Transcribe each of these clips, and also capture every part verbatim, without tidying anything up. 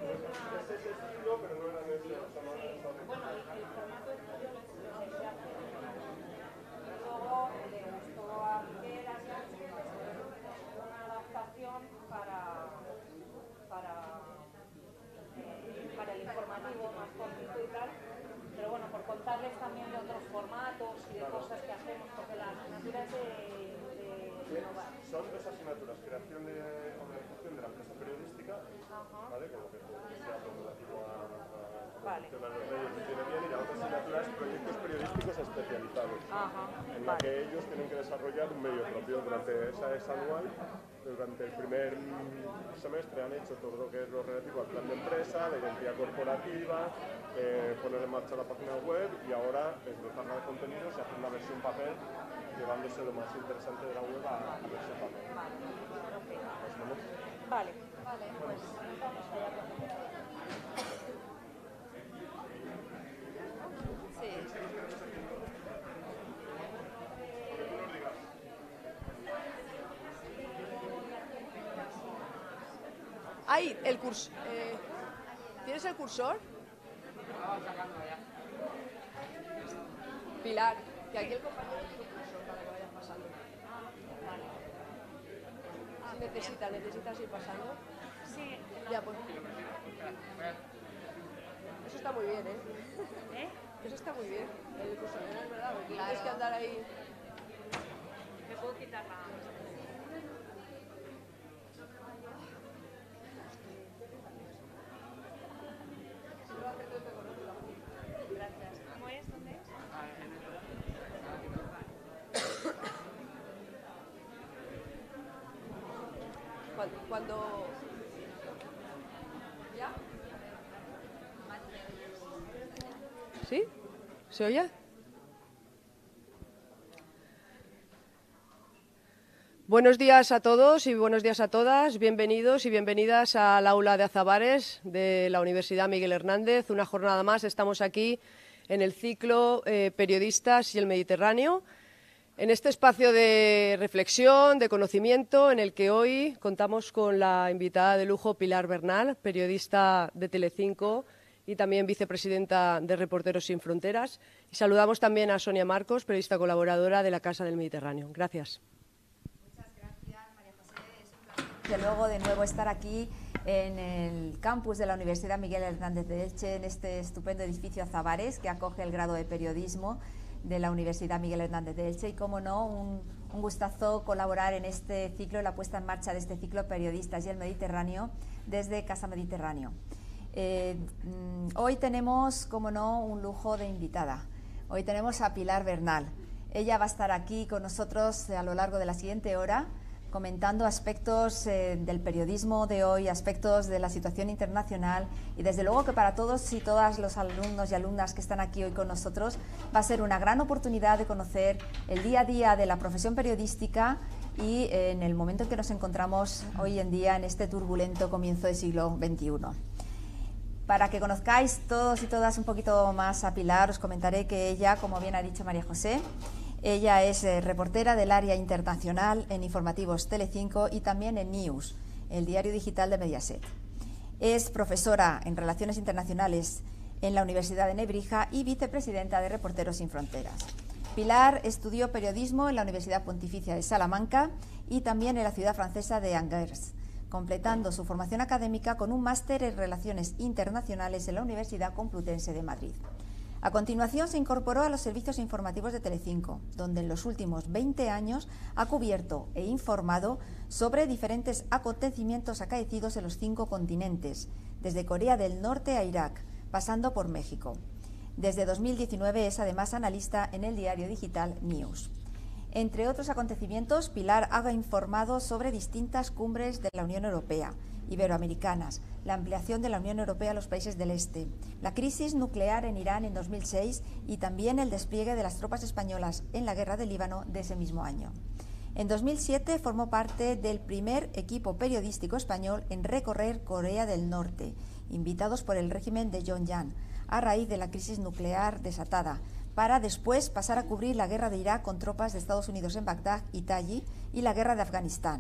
ese es estilo, pero no era ese, o sea, no era esa. Bueno, el, el formato este yo les empecé a hacer. Y luego le gustó a Miguel, a Sánchez, una adaptación para, para, eh, para el informativo más cortito y tal. Pero bueno, por contarles también de otros formatos y de cosas que hacemos, porque la asignatura es de, de innovar. Son dos asignaturas, creación de organización de la empresa periodística, ¿vale? Que lo que sea relativo a la producción de los medios que tiene bien, y la otra asignatura es proyectos periodísticos especializados, Ajá, en la que ellos tienen que desarrollar un medio propio. Durante esa es anual, durante el primer semestre han hecho todo lo que es lo relativo al plan de empresa, la identidad corporativa, eh, poner en marcha la página web, y ahora desglosarla de contenidos y hacer una versión papel, llevándose lo más interesante de la web a la versión papel. Vale, vale, pues vamos allá. Sí. Ay, el cursor. Eh, ¿Tienes el cursor? Pilar, que aquí el compañero tiene un cursor para que vayas pasando. Si necesitas, necesitas ir pasando. Sí. Ya, pues. Eso está muy bien, ¿eh? ¿Eh? Eso está muy bien. El cursor, es verdad, porque tienes que andar ahí. Me puedo quitar la... Gracias. ¿Cómo es? ¿Dónde es? Cuando, cuando... ¿Ya? ¿Sí? ¿Se oye? Buenos días a todos y buenos días a todas. Bienvenidos y bienvenidas al aula de Azabares de la Universidad Miguel Hernández. Una jornada más. Estamos aquí en el ciclo eh, Periodistas y el Mediterráneo, en este espacio de reflexión, de conocimiento, en el que hoy contamos con la invitada de lujo Pilar Bernal, periodista de Telecinco y también vicepresidenta de Reporteros Sin Fronteras. Y saludamos también a Sonia Marcos, periodista colaboradora de la Casa del Mediterráneo. Gracias. Desde luego, de nuevo estar aquí en el campus de la Universidad Miguel Hernández de Elche, en este estupendo edificio Azabares que acoge el grado de periodismo de la Universidad Miguel Hernández de Elche, y como no, un, un gustazo colaborar en este ciclo, en la puesta en marcha de este ciclo Periodistas y el Mediterráneo desde Casa Mediterráneo. Eh, hoy tenemos, como no, un lujo de invitada. Hoy tenemos a Pilar Bernal. Ella va a estar aquí con nosotros a lo largo de la siguiente hora, comentando aspectos eh, del periodismo de hoy, aspectos de la situación internacional, y desde luego que para todos y todas los alumnos y alumnas que están aquí hoy con nosotros va a ser una gran oportunidad de conocer el día a día de la profesión periodística y eh, en el momento en que nos encontramos hoy en día en este turbulento comienzo del siglo veintiuno. Para que conozcáis todos y todas un poquito más a Pilar, os comentaré que ella, como bien ha dicho María José, ella es eh, reportera del área internacional en Informativos Telecinco y también en News, el diario digital de Mediaset. Es profesora en Relaciones Internacionales en la Universidad de Nebrija y vicepresidenta de Reporteros Sin Fronteras. Pilar estudió periodismo en la Universidad Pontificia de Salamanca y también en la ciudad francesa de Angers, completando su formación académica con un máster en Relaciones Internacionales en la Universidad Complutense de Madrid. A continuación se incorporó a los servicios informativos de Telecinco, donde en los últimos veinte años ha cubierto e informado sobre diferentes acontecimientos acaecidos en los cinco continentes, desde Corea del Norte a Irak, pasando por México. Desde dos mil diecinueve es además analista en el diario digital News. Entre otros acontecimientos, Pilar ha informado sobre distintas cumbres de la Unión Europea, iberoamericanas, la ampliación de la Unión Europea a los países del Este, la crisis nuclear en Irán en dos mil seis y también el despliegue de las tropas españolas en la guerra del Líbano de ese mismo año. En dos mil siete formó parte del primer equipo periodístico español en recorrer Corea del Norte, invitados por el régimen de Pyongyang, a raíz de la crisis nuclear desatada, para después pasar a cubrir la guerra de Irak con tropas de Estados Unidos en Bagdad y Tayi y la guerra de Afganistán,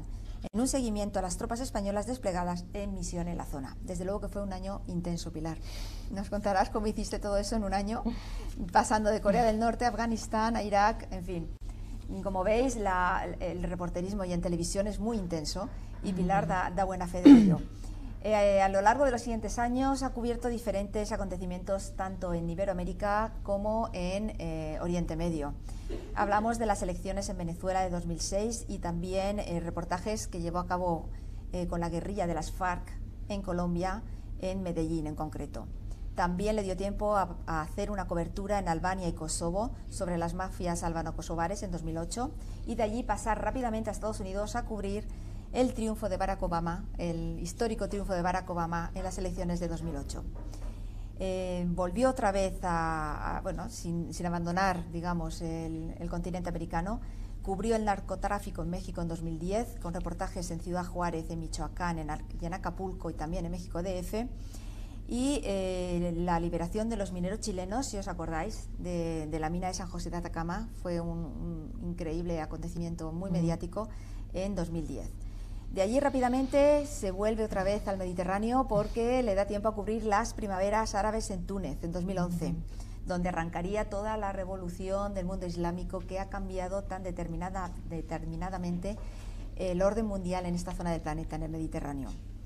en un seguimiento a las tropas españolas desplegadas en misión en la zona. Desde luego que fue un año intenso, Pilar. Nos contarás cómo hiciste todo eso en un año, pasando de Corea del Norte, Afganistán, a Irak, en fin. Como veis, la, el reporterismo y en televisión es muy intenso y Pilar da, da buena fe de ello. Eh, a lo largo de los siguientes años ha cubierto diferentes acontecimientos tanto en Iberoamérica como en eh, Oriente Medio. Hablamos de las elecciones en Venezuela de dos mil seis y también eh, reportajes que llevó a cabo eh, con la guerrilla de las FARC en Colombia, en Medellín en concreto. También le dio tiempo a, a hacer una cobertura en Albania y Kosovo sobre las mafias albano-kosovares en dos mil ocho y de allí pasar rápidamente a Estados Unidos a cubrir el triunfo de Barack Obama, el histórico triunfo de Barack Obama en las elecciones de dos mil ocho. Eh, volvió otra vez a, a bueno, sin, sin abandonar, digamos, el, el continente americano. Cubrió el narcotráfico en México en dos mil diez, con reportajes en Ciudad Juárez, en Michoacán, en, y en Acapulco y también en México D F. Y eh, la liberación de los mineros chilenos, si os acordáis, de, de la mina de San José de Atacama, fue un, un increíble acontecimiento muy mediático en dos mil diez. De allí rápidamente se vuelve otra vez al Mediterráneo porque le da tiempo a cubrir las primaveras árabes en Túnez en dos mil once, uh-huh. donde arrancaría toda la revolución del mundo islámico que ha cambiado tan determinada, determinadamente el orden mundial en esta zona del planeta, en el Mediterráneo.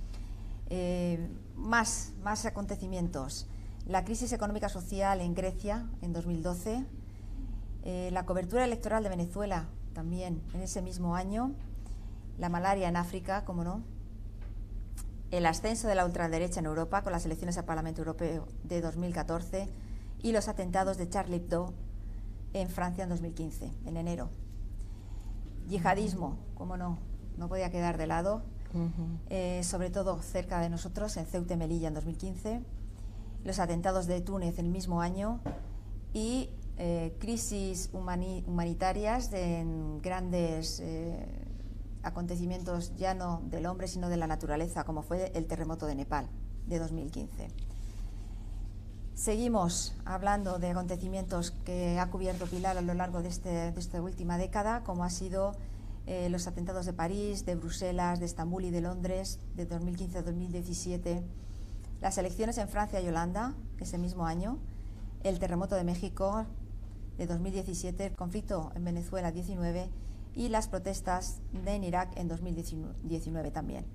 Eh, más, más acontecimientos. La crisis económica social en Grecia en dos mil doce, eh, la cobertura electoral de Venezuela también en ese mismo año, la malaria en África, como no, el ascenso de la ultraderecha en Europa con las elecciones al Parlamento Europeo de dos mil catorce y los atentados de Charlie Hebdo en Francia en dos mil quince, en enero. Yihadismo, como no, no podía quedar de lado, uh-huh. eh, sobre todo cerca de nosotros, en Ceuta y Melilla en dos mil quince, los atentados de Túnez en el mismo año y eh, crisis humani humanitarias de, en grandes eh, acontecimientos ya no del hombre sino de la naturaleza, como fue el terremoto de Nepal de dos mil quince. Seguimos hablando de acontecimientos que ha cubierto Pilar a lo largo de, este, de esta última década, como ha sido eh, los atentados de París, de Bruselas, de Estambul y de Londres, de dos mil quince a dos mil diecisiete, las elecciones en Francia y Holanda ese mismo año, el terremoto de México de dos mil diecisiete, el conflicto en Venezuela diecinueve y las protestas de en Irak en dos mil diecinueve también.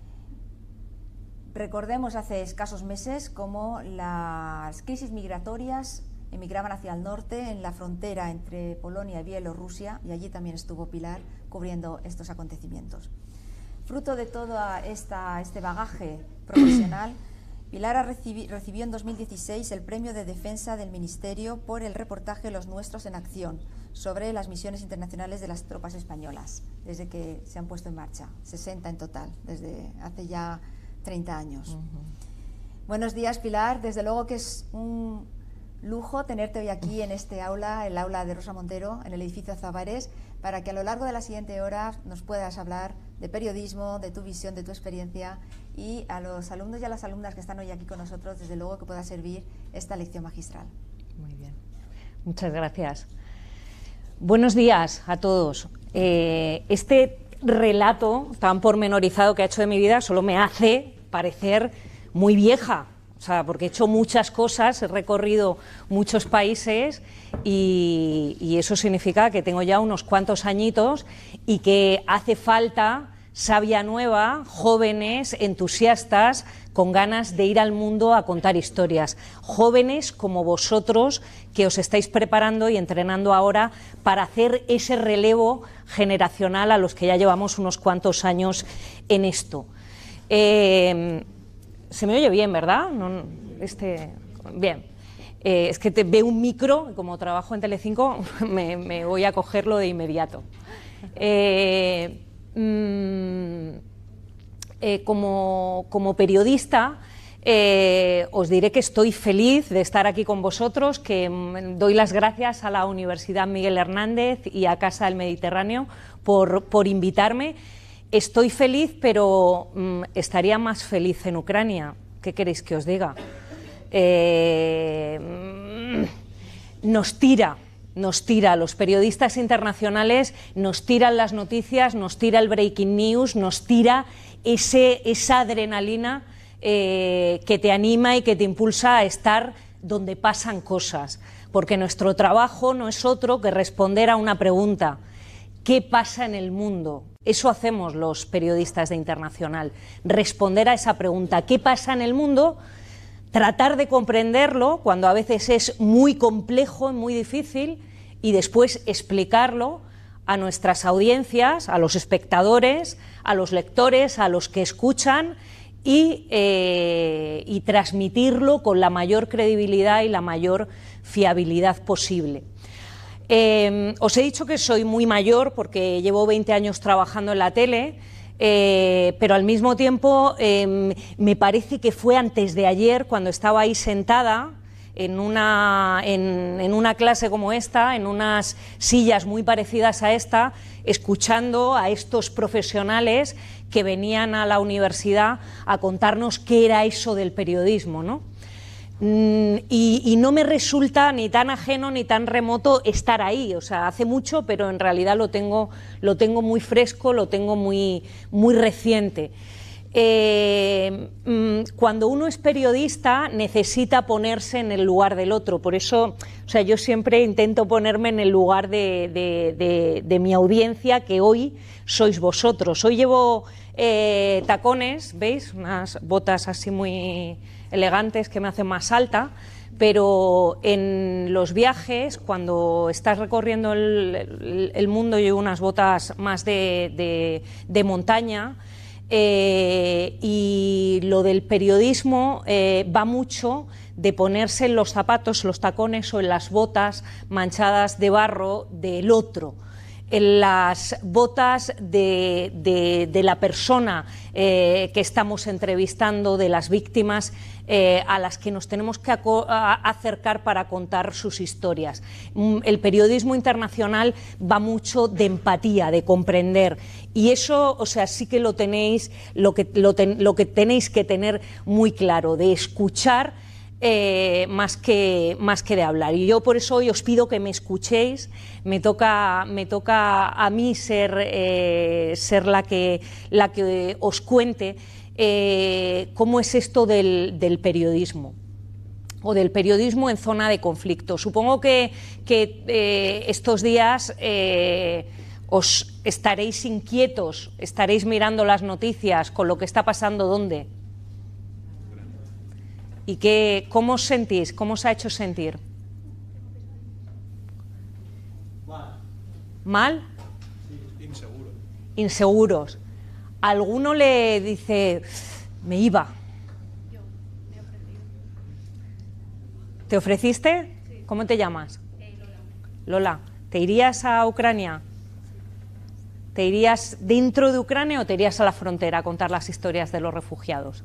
Recordemos hace escasos meses cómo las crisis migratorias emigraban hacia el norte en la frontera entre Polonia y Bielorrusia, y allí también estuvo Pilar cubriendo estos acontecimientos. Fruto de todo esta, este bagaje profesional, Pilar recibi, recibió en dos mil dieciséis el Premio de Defensa del Ministerio por el reportaje Los Nuestros en Acción sobre las misiones internacionales de las tropas españolas, desde que se han puesto en marcha, sesenta en total, desde hace ya treinta años. Uh-huh. Buenos días, Pilar. Desde luego que es un lujo tenerte hoy aquí en este aula, el aula de Rosa Montero, en el edificio Azabares, para que a lo largo de la siguiente hora nos puedas hablar de periodismo, de tu visión, de tu experiencia, y a los alumnos y a las alumnas que están hoy aquí con nosotros, desde luego que pueda servir esta lección magistral. Muy bien. Muchas gracias. Buenos días a todos. Eh, este relato tan pormenorizado que ha hecho de mi vida solo me hace parecer muy vieja. O sea, porque he hecho muchas cosas, he recorrido muchos países y, y eso significa que tengo ya unos cuantos añitos y que hace falta savia nueva, jóvenes, entusiastas, con ganas de ir al mundo a contar historias. Jóvenes como vosotros que os estáis preparando y entrenando ahora para hacer ese relevo generacional a los que ya llevamos unos cuantos años en esto. Eh, Se me oye bien, ¿verdad? No, este, bien. Eh, es que te veo un micro, como trabajo en Telecinco, me, me voy a cogerlo de inmediato. Eh, mm, eh, como, como periodista, eh, os diré que estoy feliz de estar aquí con vosotros, que mm, doy las gracias a la Universidad Miguel Hernández y a Casa del Mediterráneo por, por invitarme. Estoy feliz, pero mmm, estaría más feliz en Ucrania. ¿Qué queréis que os diga? Eh, mmm, nos tira, nos tira, los periodistas internacionales nos tiran las noticias, nos tira el breaking news, nos tira ese, esa adrenalina eh, que te anima y que te impulsa a estar donde pasan cosas, porque nuestro trabajo no es otro que responder a una pregunta: ¿qué pasa en el mundo? Eso hacemos los periodistas de Internacional, responder a esa pregunta: ¿qué pasa en el mundo? Tratar de comprenderlo cuando a veces es muy complejo, muy difícil, y después explicarlo a nuestras audiencias, a los espectadores, a los lectores, a los que escuchan, y, eh, y transmitirlo con la mayor credibilidad y la mayor fiabilidad posible. Eh, os he dicho que soy muy mayor porque llevo veinte años trabajando en la tele. Eh, pero al mismo tiempo eh, me parece que fue antes de ayer cuando estaba ahí sentada en una, en, en una clase como esta, en unas sillas muy parecidas a esta, escuchando a estos profesionales que venían a la universidad a contarnos qué era eso del periodismo, ¿no? Y, y no me resulta ni tan ajeno ni tan remoto estar ahí, o sea, hace mucho, pero en realidad lo tengo, lo tengo muy fresco, lo tengo muy, muy reciente. Eh, cuando uno es periodista necesita ponerse en el lugar del otro, por eso, o sea, yo siempre intento ponerme en el lugar de, de, de, de mi audiencia, que hoy sois vosotros. Hoy llevo eh, tacones, ¿veis? Unas botas así muy elegantes que me hacen más alta, pero en los viajes, cuando estás recorriendo el, el, el mundo, llevo unas botas más de, de, de montaña, eh, y lo del periodismo eh, va mucho de ponerse en los zapatos, los tacones o en las botas manchadas de barro del otro, en las botas de, de, de la persona eh, que estamos entrevistando, de las víctimas eh, a las que nos tenemos que acercar para contar sus historias. El periodismo internacional va mucho de empatía, de comprender, y eso, o sea, sí que lo tenéis, lo que, lo, ten, lo que tenéis que tener muy claro, de escuchar Eh, más que, más que de hablar. Y yo por eso hoy os pido que me escuchéis. Me toca, me toca a mí ser, eh, ser la, que, la que os cuente eh, cómo es esto del, del periodismo, o del periodismo en zona de conflicto. Supongo que, que eh, estos días eh, os estaréis inquietos, estaréis mirando las noticias con lo que está pasando. ¿Dónde? ¿Y qué, cómo os sentís? ¿Cómo os ha hecho sentir? Mal. ¿Mal? Sí, inseguros. Inseguros. ¿Alguno le dice, me iba? Yo, me he ofrecido. ¿Te ofreciste? Sí. ¿Cómo te llamas? Eh, Lola. Lola, ¿te irías a Ucrania? ¿Te irías dentro de Ucrania o te irías a la frontera a contar las historias de los refugiados?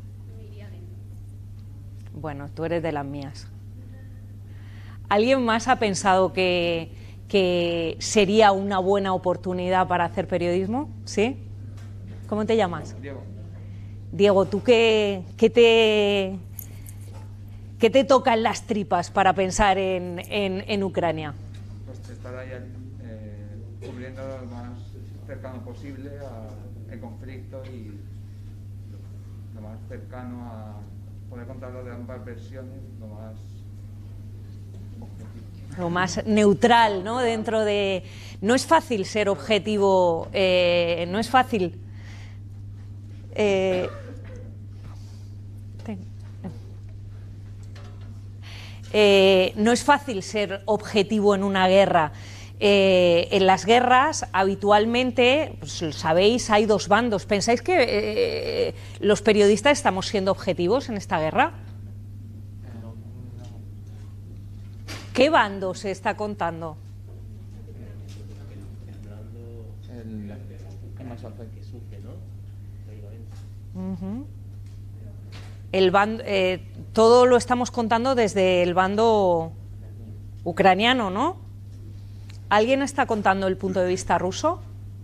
Bueno, tú eres de las mías. ¿Alguien más ha pensado que, que sería una buena oportunidad para hacer periodismo? ¿Sí? ¿Cómo te llamas? Diego. Diego, ¿tú qué, qué, te, qué te toca en las tripas para pensar en, en, en Ucrania? Pues estar ahí eh, cubriendo lo más cercano posible al conflicto y lo más cercano a poder contarlo de ambas versiones, lo más objetivo. Lo más neutral, ¿no? Dentro de... No es fácil ser objetivo, eh, no es fácil. Eh, eh, no es fácil ser objetivo en una guerra. Eh, en las guerras habitualmente, pues, sabéis, hay dos bandos. ¿Pensáis que eh, los periodistas estamos siendo objetivos en esta guerra? ¿Qué bando se está contando? El, el más alto que sufre, ¿no? Uh-huh. El bando, eh, todo lo estamos contando desde el bando ucraniano, ¿no? ¿Alguien está contando el punto de vista ruso?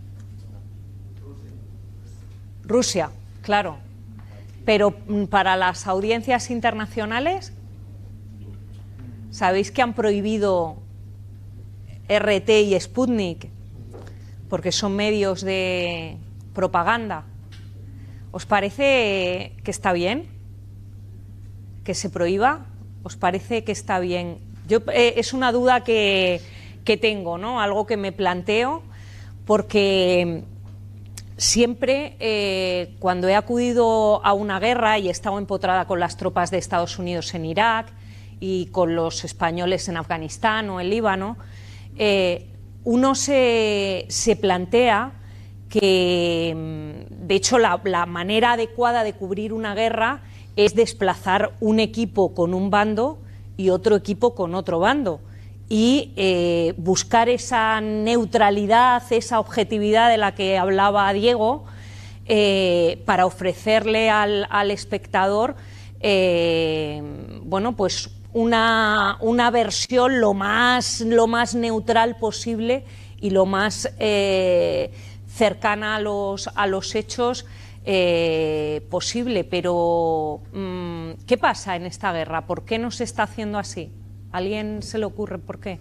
Rusia, claro. Pero para las audiencias internacionales, ¿sabéis que han prohibido R T y Sputnik, porque son medios de propaganda. ¿Os parece que está bien que se prohíba? ¿Os parece que está bien? Yo, eh, es una duda que, que tengo, ¿no? Algo que me planteo, porque siempre eh, cuando he acudido a una guerra y he estado empotrada con las tropas de Estados Unidos en Irak y con los españoles en Afganistán o en Líbano, eh, uno se, se plantea que, de hecho, la, la manera adecuada de cubrir una guerra es desplazar un equipo con un bando y otro equipo con otro bando y eh, buscar esa neutralidad, esa objetividad de la que hablaba Diego, eh, para ofrecerle al, al espectador eh, bueno, pues una, una versión lo más, lo más neutral posible y lo más eh, cercana a los, a los hechos eh, posible. Pero mmm, ¿qué pasa en esta guerra? ¿Por qué no se está haciendo así? ¿A alguien se le ocurre por qué?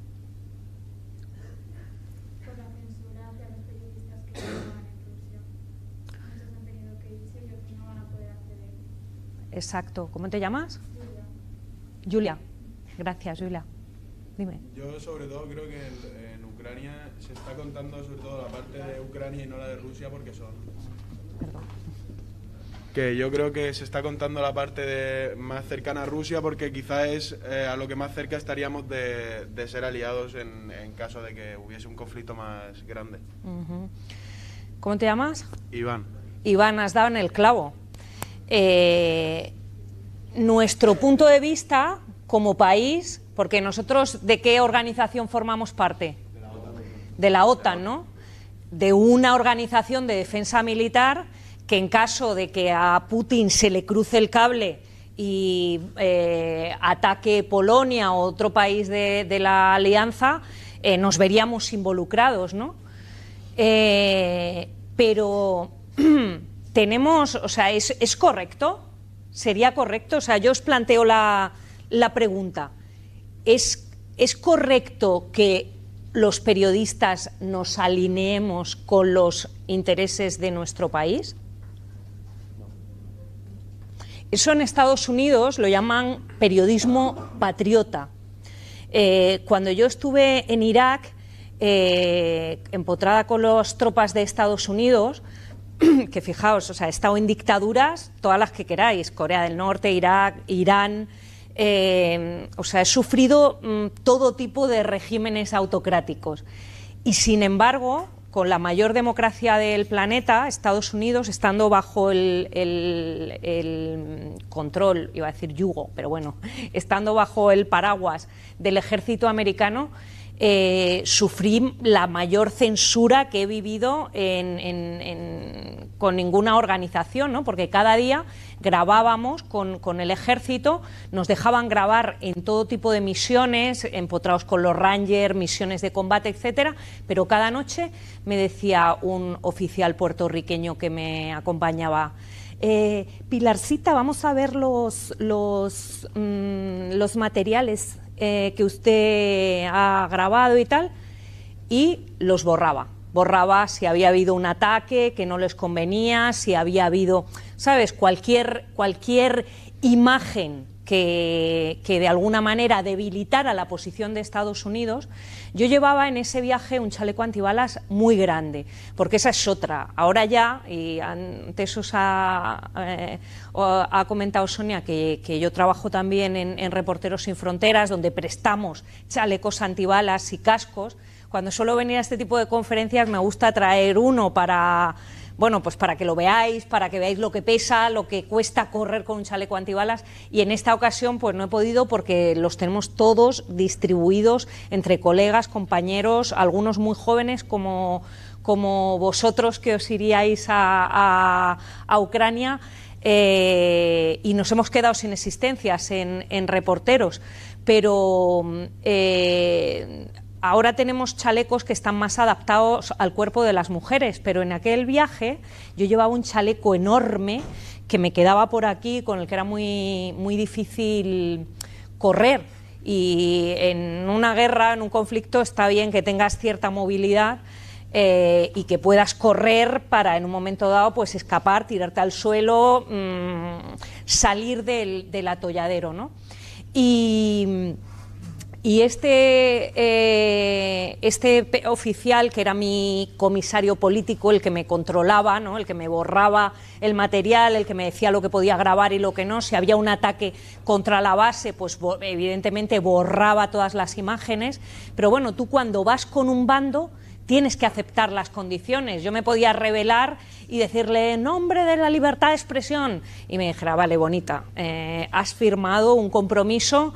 Por la censura hacia los periodistas que trabajan en Rusia. Muchos han tenido que irse y otros no van a poder acceder. Exacto. ¿Cómo te llamas? Julia. Julia. Gracias, Julia. Dime. Yo sobre todo creo que en, en Ucrania se está contando sobre todo la parte de Ucrania y no la de Rusia porque son... Perdón. Que yo creo que se está contando la parte de, más cercana a Rusia porque quizá es eh, a lo que más cerca estaríamos de, de ser aliados en, en caso de que hubiese un conflicto más grande. Uh-huh. ¿Cómo te llamas? Iván. Iván, has dado en el clavo. Eh, nuestro punto de vista como país, porque nosotros, ¿de qué organización formamos parte? De la OTAN. De la OTAN, ¿no? De una organización de defensa militar que en caso de que a Putin se le cruce el cable y eh, ataque Polonia o otro país de, de la alianza, eh, nos veríamos involucrados, ¿no? Eh, pero tenemos, o sea, ¿es, es correcto? ¿Sería correcto? O sea, yo os planteo la, la pregunta. ¿Es, ¿Es correcto que los periodistas nos alineemos con los intereses de nuestro país? Eso en Estados Unidos lo llaman periodismo patriota. Eh, cuando yo estuve en Irak, eh, empotrada con las tropas de Estados Unidos, que fijaos, o sea, he estado en dictaduras, todas las que queráis, Corea del Norte, Irak, Irán, eh, o sea, he sufrido mm, todo tipo de regímenes autocráticos. Y sin embargo, con la mayor democracia del planeta, Estados Unidos, estando bajo el, el, el control, iba a decir yugo, pero bueno, estando bajo el paraguas del ejército americano, eh, sufrí la mayor censura que he vivido en, en, en, con ninguna organización, ¿no? Porque cada día grabábamos con, con el ejército, nos dejaban grabar en todo tipo de misiones, empotrados con los Rangers, misiones de combate, etcétera, pero cada noche me decía un oficial puertorriqueño que me acompañaba: eh, Pilarcita, vamos a ver los, los, mmm, los materiales eh, que usted ha grabado y tal, y los borraba. Borraba si había habido un ataque que no les convenía, si había habido, ¿sabes?, cualquier, cualquier imagen que, que de alguna manera debilitara la posición de Estados Unidos. Yo llevaba en ese viaje un chaleco antibalas muy grande, porque esa es otra. Ahora ya, y antes os ha, eh, ha comentado Sonia que, que yo trabajo también en, en Reporteros Sin Fronteras, donde prestamos chalecos antibalas y cascos. Cuando suelo venir a este tipo de conferencias me gusta traer uno para, bueno, pues para que lo veáis, para que veáis lo que pesa, lo que cuesta correr con un chaleco antibalas, y en esta ocasión pues no he podido porque los tenemos todos distribuidos entre colegas, compañeros, algunos muy jóvenes como, como vosotros que os iríais a, a, a Ucrania, eh, y nos hemos quedado sin existencias en, en Reporteros, pero... Eh, ahora tenemos chalecos que están más adaptados al cuerpo de las mujeres, pero en aquel viaje yo llevaba un chaleco enorme que me quedaba por aquí, con el que era muy, muy difícil correr. Y en una guerra, en un conflicto, está bien que tengas cierta movilidad eh, y que puedas correr para en un momento dado pues escapar, tirarte al suelo, mmm, salir del, del atolladero, ¿no? Y, y este, eh, este oficial, que era mi comisario político, el que me controlaba, ¿no? El que me borraba el material, el que me decía lo que podía grabar y lo que no, si había un ataque contra la base, pues evidentemente borraba todas las imágenes, pero bueno, tú cuando vas con un bando tienes que aceptar las condiciones. Yo me podía rebelar y decirle, en nombre de la libertad de expresión, y me dijera, vale, bonita, eh, has firmado un compromiso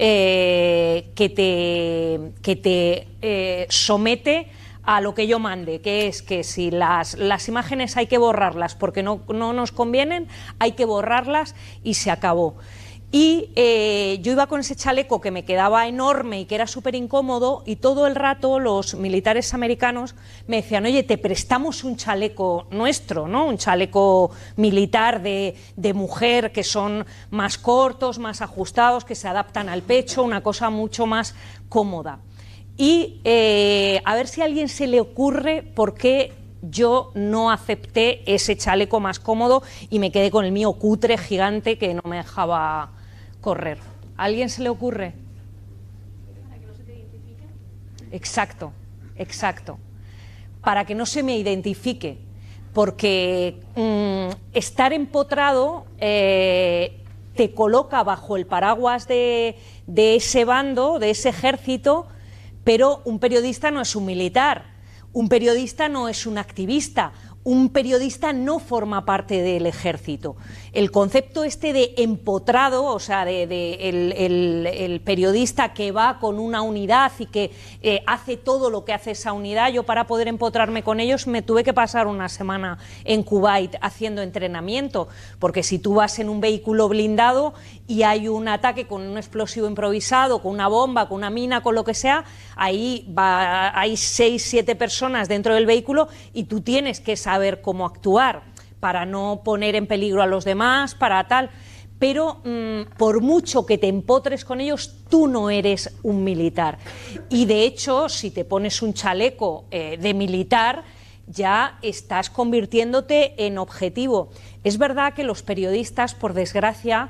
eh, que te, que te eh, somete a lo que yo mande, que es que si las, las imágenes hay que borrarlas porque no, no nos convienen, hay que borrarlas y se acabó. Y eh, yo iba con ese chaleco que me quedaba enorme y que era súper incómodo, y todo el rato los militares americanos me decían, oye, te prestamos un chaleco nuestro, ¿no? Un chaleco militar de, de mujer, que son más cortos, más ajustados, que se adaptan al pecho, una cosa mucho más cómoda. Y eh, a ver si a alguien se le ocurre por qué yo no acepté ese chaleco más cómodo y me quedé con el mío cutre gigante que no me dejaba correr. ¿A alguien se le ocurre? ¿Para que no se te identifique? Exacto, exacto. Para que no se me identifique. Porque mmm, estar empotrado eh, te coloca bajo el paraguas de, de ese bando, de ese ejército, pero un periodista no es un militar, un periodista no es un activista, un periodista no forma parte del ejército. El concepto este de empotrado, o sea, de, de el, el, el periodista que va con una unidad y que eh, hace todo lo que hace esa unidad, yo para poder empotrarme con ellos me tuve que pasar una semana en Kuwait haciendo entrenamiento, porque si tú vas en un vehículo blindado y hay un ataque con un explosivo improvisado, con una bomba, con una mina, con lo que sea, ahí va, hay seis, siete personas dentro del vehículo y tú tienes que saber cómo actuar para no poner en peligro a los demás, para tal. Pero mmm, por mucho que te empotres con ellos, tú no eres un militar. Y de hecho, si te pones un chaleco eh, de militar, ya estás convirtiéndote en objetivo. Es verdad que los periodistas, por desgracia,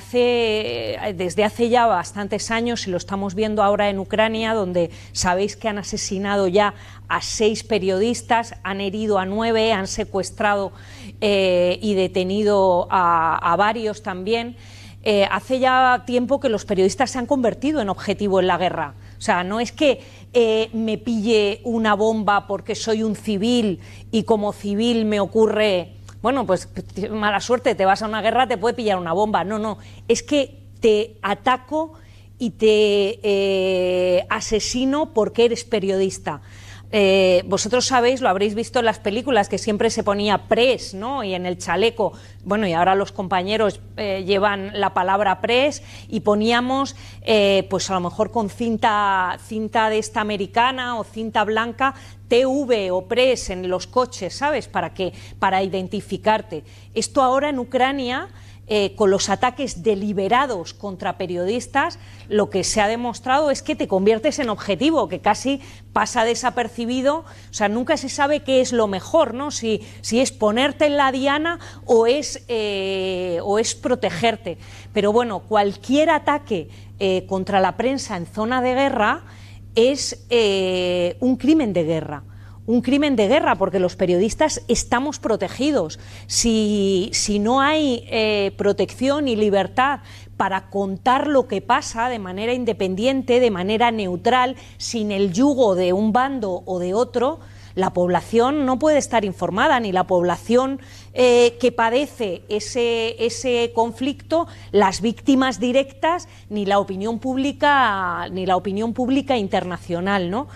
hace, desde hace ya bastantes años, y lo estamos viendo ahora en Ucrania, donde sabéis que han asesinado ya a seis periodistas, han herido a nueve, han secuestrado eh, y detenido a, a varios también. Eh, hace ya tiempo que los periodistas se han convertido en objetivo en la guerra. O sea, no es que eh, me pille una bomba porque soy un civil y como civil me ocurre, bueno, pues mala suerte, te vas a una guerra, te puede pillar una bomba. No, no, es que te ataco y te eh, asesino porque eres periodista. Eh, vosotros sabéis, lo habréis visto en las películas, que siempre se ponía press, ¿no? Y en el chaleco, bueno, y ahora los compañeros eh, llevan la palabra press, y poníamos, eh, pues a lo mejor con cinta, cinta de esta americana o cinta blanca, T V o press en los coches, ¿sabes? Para que, para identificarte. Esto ahora en Ucrania, Eh, con los ataques deliberados contra periodistas, lo que se ha demostrado es que te conviertes en objetivo, que casi pasa desapercibido. O sea, nunca se sabe qué es lo mejor, ¿no? Si, si es ponerte en la diana o es, eh, o es protegerte. Pero bueno, cualquier ataque eh, contra la prensa en zona de guerra es eh, un crimen de guerra. Un crimen de guerra, porque los periodistas estamos protegidos. Si, si no hay eh, protección y libertad para contar lo que pasa de manera independiente, de manera neutral, sin el yugo de un bando o de otro, la población no puede estar informada, ni la población eh, que padece ese, ese conflicto, las víctimas directas, ni la opinión pública, ni la opinión pública internacional, ¿no?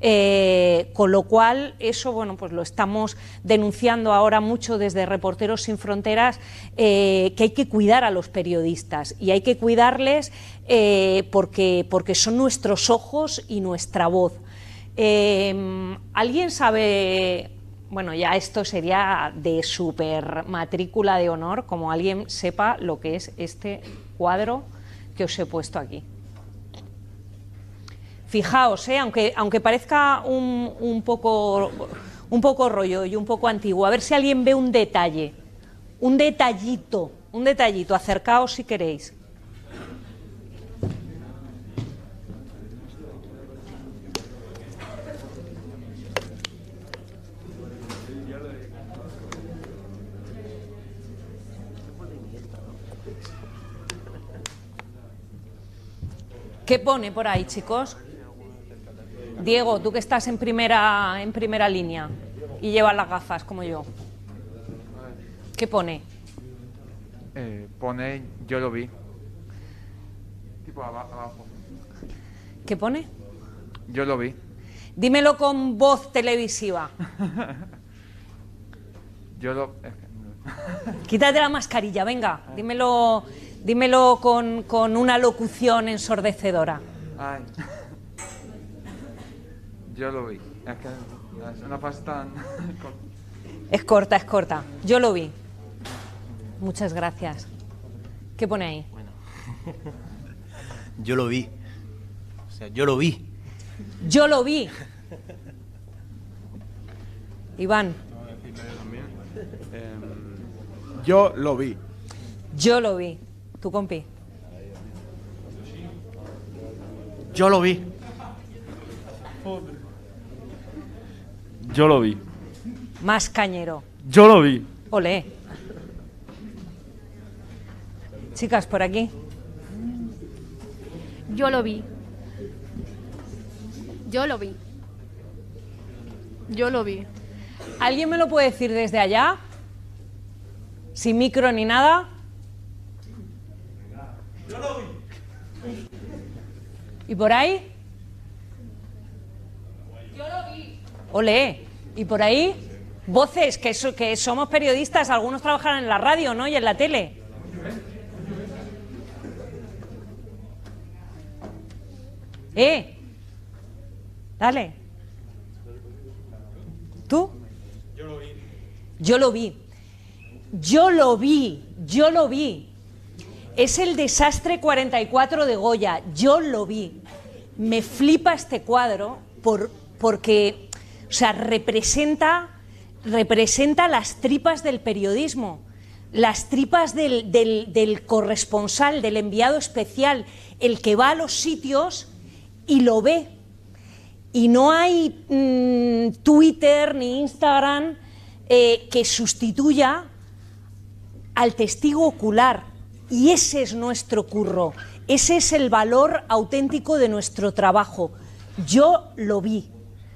Eh, con lo cual, eso, bueno, pues lo estamos denunciando ahora mucho desde Reporteros Sin Fronteras, eh, que hay que cuidar a los periodistas y hay que cuidarles eh, porque, porque son nuestros ojos y nuestra voz. Eh, ¿Alguien sabe? Bueno, ya esto sería de super matrícula de honor, como alguien sepa lo que es este cuadro que os he puesto aquí. Fijaos, ¿eh? aunque, aunque parezca un, un, poco, un poco rollo y un poco antiguo, a ver si alguien ve un detalle, un detallito, un detallito, acercaos si queréis. ¿Qué pone por ahí, chicos? Diego, tú que estás en primera, en primera línea y llevas las gafas como yo. ¿Qué pone? Eh, pone yo lo vi. Tipo aba- abajo. ¿Qué pone? Yo lo vi. Dímelo con voz televisiva. Yo lo... es que- Quítate la mascarilla, venga. Dímelo, dímelo con, con una locución ensordecedora. Ay. Yo lo vi. Es que es una frase tan... Es corta, es corta. Yo lo vi. Muchas gracias. ¿Qué pone ahí? Bueno. Yo lo vi. O sea, yo lo vi. Yo lo vi. Iván. Yo lo vi. Yo lo vi. ¿Tu compi? Yo lo vi. Yo lo vi. Más cañero. Yo lo vi. Olé. Chicas, por aquí. Yo lo vi. Yo lo vi. Yo lo vi. ¿Alguien me lo puede decir desde allá? Sin micro ni nada. Yo lo vi. ¿Y por ahí? Yo lo vi. Olé. ¿Y por ahí? Voces, que, so, que somos periodistas, algunos trabajan en la radio, ¿no? Y en la tele. ¿Eh? Dale. ¿Tú? Yo lo vi. Yo lo vi. Yo lo vi. Yo lo vi. Es el desastre cuarenta y cuatro de Goya. Yo lo vi. Me flipa este cuadro por, porque, o sea, representa, representa las tripas del periodismo, las tripas del, del, del corresponsal, del enviado especial, el que va a los sitios y lo ve. Y no hay mmm, Twitter ni Instagram eh, que sustituya al testigo ocular. Y ese es nuestro curro, ese es el valor auténtico de nuestro trabajo. Yo lo vi.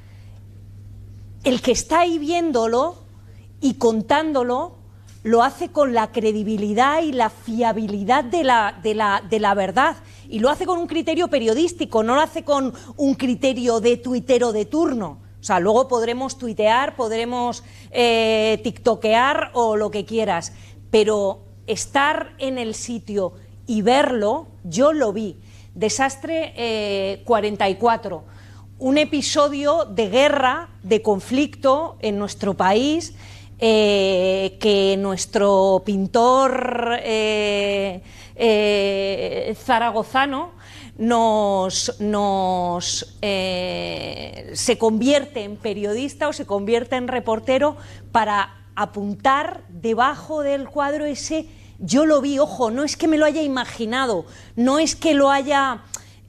El que está ahí viéndolo y contándolo lo hace con la credibilidad y la fiabilidad de la, de la, de la verdad. Y lo hace con un criterio periodístico, no lo hace con un criterio de tuitero de turno. O sea, luego podremos tuitear, podremos eh, tiktokear o lo que quieras, pero estar en el sitio y verlo, yo lo vi. Desastre eh, cuarenta y cuatro, un episodio de guerra, de conflicto en nuestro país, eh, que nuestro pintor eh, eh, zaragozano nos, nos eh, se convierte en periodista o se convierte en reportero para apuntar debajo del cuadro ese. Yo lo vi, ojo, no es que me lo haya imaginado, no es que lo haya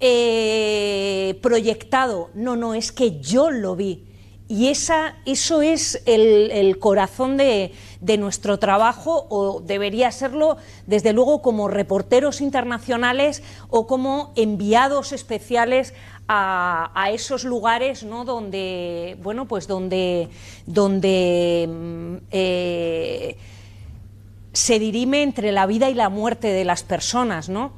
eh, proyectado, no, no, es que yo lo vi. Y esa, eso es el, el corazón de, de nuestro trabajo, o debería serlo, desde luego, como reporteros internacionales o como enviados especiales a, a esos lugares, ¿no? donde, bueno, pues donde, donde eh, se dirime entre la vida y la muerte de las personas, ¿no?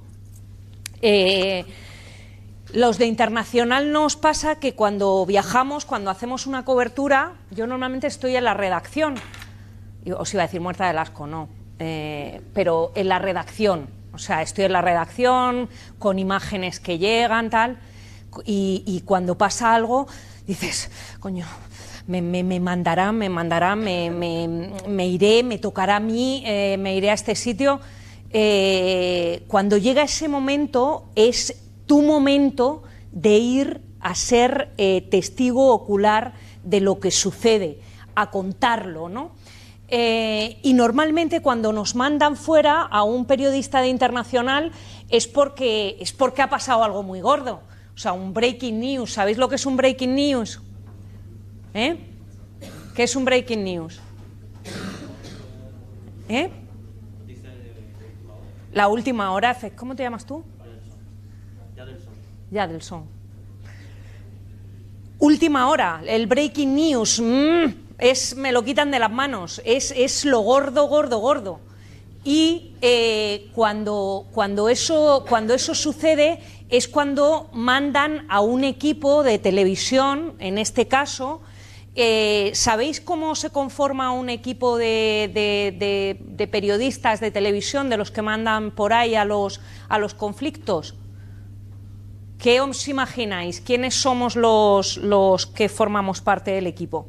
Eh, Los de Internacional nos pasa que cuando viajamos, cuando hacemos una cobertura, yo normalmente estoy en la redacción, os iba a decir muerta del asco, no, eh, pero en la redacción, o sea, estoy en la redacción con imágenes que llegan, tal, y, y cuando pasa algo, dices, coño, me, me, me mandarán, me mandarán, me, me, me iré, me tocará a mí, eh, me iré a este sitio. Eh, cuando llega ese momento, es tu momento de ir a ser eh, testigo ocular de lo que sucede, a contarlo, ¿no? Eh, y normalmente cuando nos mandan fuera a un periodista de internacional es porque, es porque ha pasado algo muy gordo. O sea, un breaking news. ¿Sabéis lo que es un breaking news? ¿Eh? ¿Qué es un breaking news? ¿Eh? La última hora. ¿Cómo te llamas tú? Yadelson. Última hora, el breaking news, mmm, es, me lo quitan de las manos, es, es lo gordo, gordo, gordo. Y eh, cuando, cuando, eso, cuando eso sucede es cuando mandan a un equipo de televisión, en este caso. Eh, ¿Sabéis cómo se conforma un equipo de, de, de, de periodistas de televisión, de los que mandan por ahí a los, a los conflictos? ¿Qué os imagináis? ¿Quiénes somos los, los que formamos parte del equipo?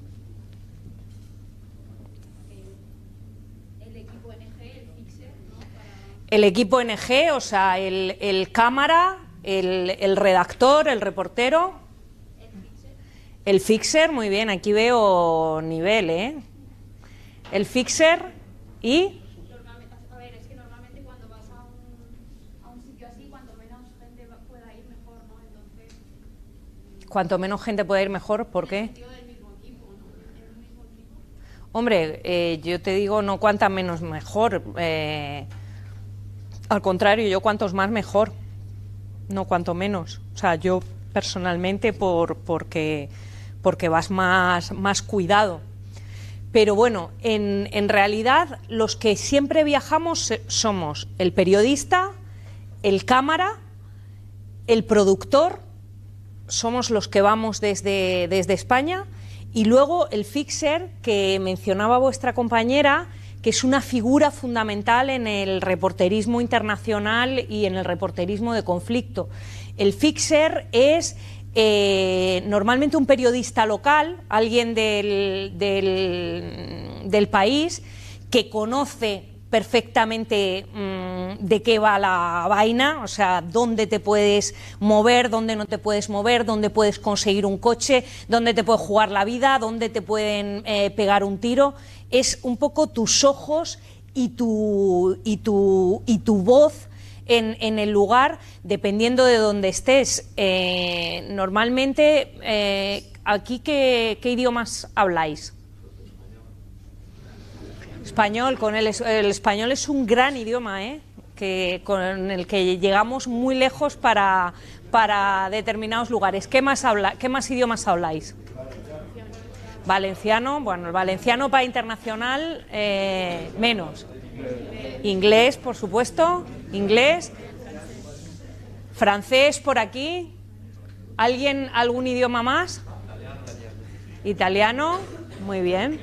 El equipo N G, el fixer, ¿no? Para... El equipo N G, o sea, el, el cámara, el, el redactor, el reportero. El fixer, muy bien, aquí veo nivel, ¿eh? El fixer y... Normalmente, a ver, es que normalmente cuando vas a un, a un sitio así, cuanto menos gente pueda ir, mejor, ¿no? Entonces... Cuanto menos gente pueda ir, mejor, ¿por qué? En el sentido del mismo equipo, ¿no? En un mismo equipo. Hombre, eh, yo te digo, no cuanta menos mejor. Eh, al contrario, yo cuantos más mejor, no cuanto menos. O sea, yo personalmente por porque... porque vas más, más cuidado. Pero bueno, en, en realidad los que siempre viajamos somos el periodista, el cámara, el productor, somos los que vamos desde, desde España, y luego el fixer, que mencionaba vuestra compañera, que es una figura fundamental en el reporterismo internacional y en el reporterismo de conflicto. El fixer es... Eh, normalmente un periodista local, alguien del, del, del país que conoce perfectamente mmm, de qué va la vaina, o sea, dónde te puedes mover, dónde no te puedes mover, dónde puedes conseguir un coche, dónde te puedes jugar la vida, dónde te pueden eh, pegar un tiro. Es un poco tus ojos y tu, y tu, y tu voz En, en el lugar, dependiendo de donde estés. Eh, normalmente, eh, aquí, ¿qué, ¿qué idiomas habláis? Español. Con el, el español es un gran idioma, ¿eh? Que, con el que llegamos muy lejos para, para determinados lugares. ¿Qué más, habla, ¿Qué más idiomas habláis? Valenciano. Bueno, el valenciano para internacional, eh, menos. Inglés, por supuesto. Inglés, francés por aquí. ¿Alguien, algún idioma más? Italiano, muy bien.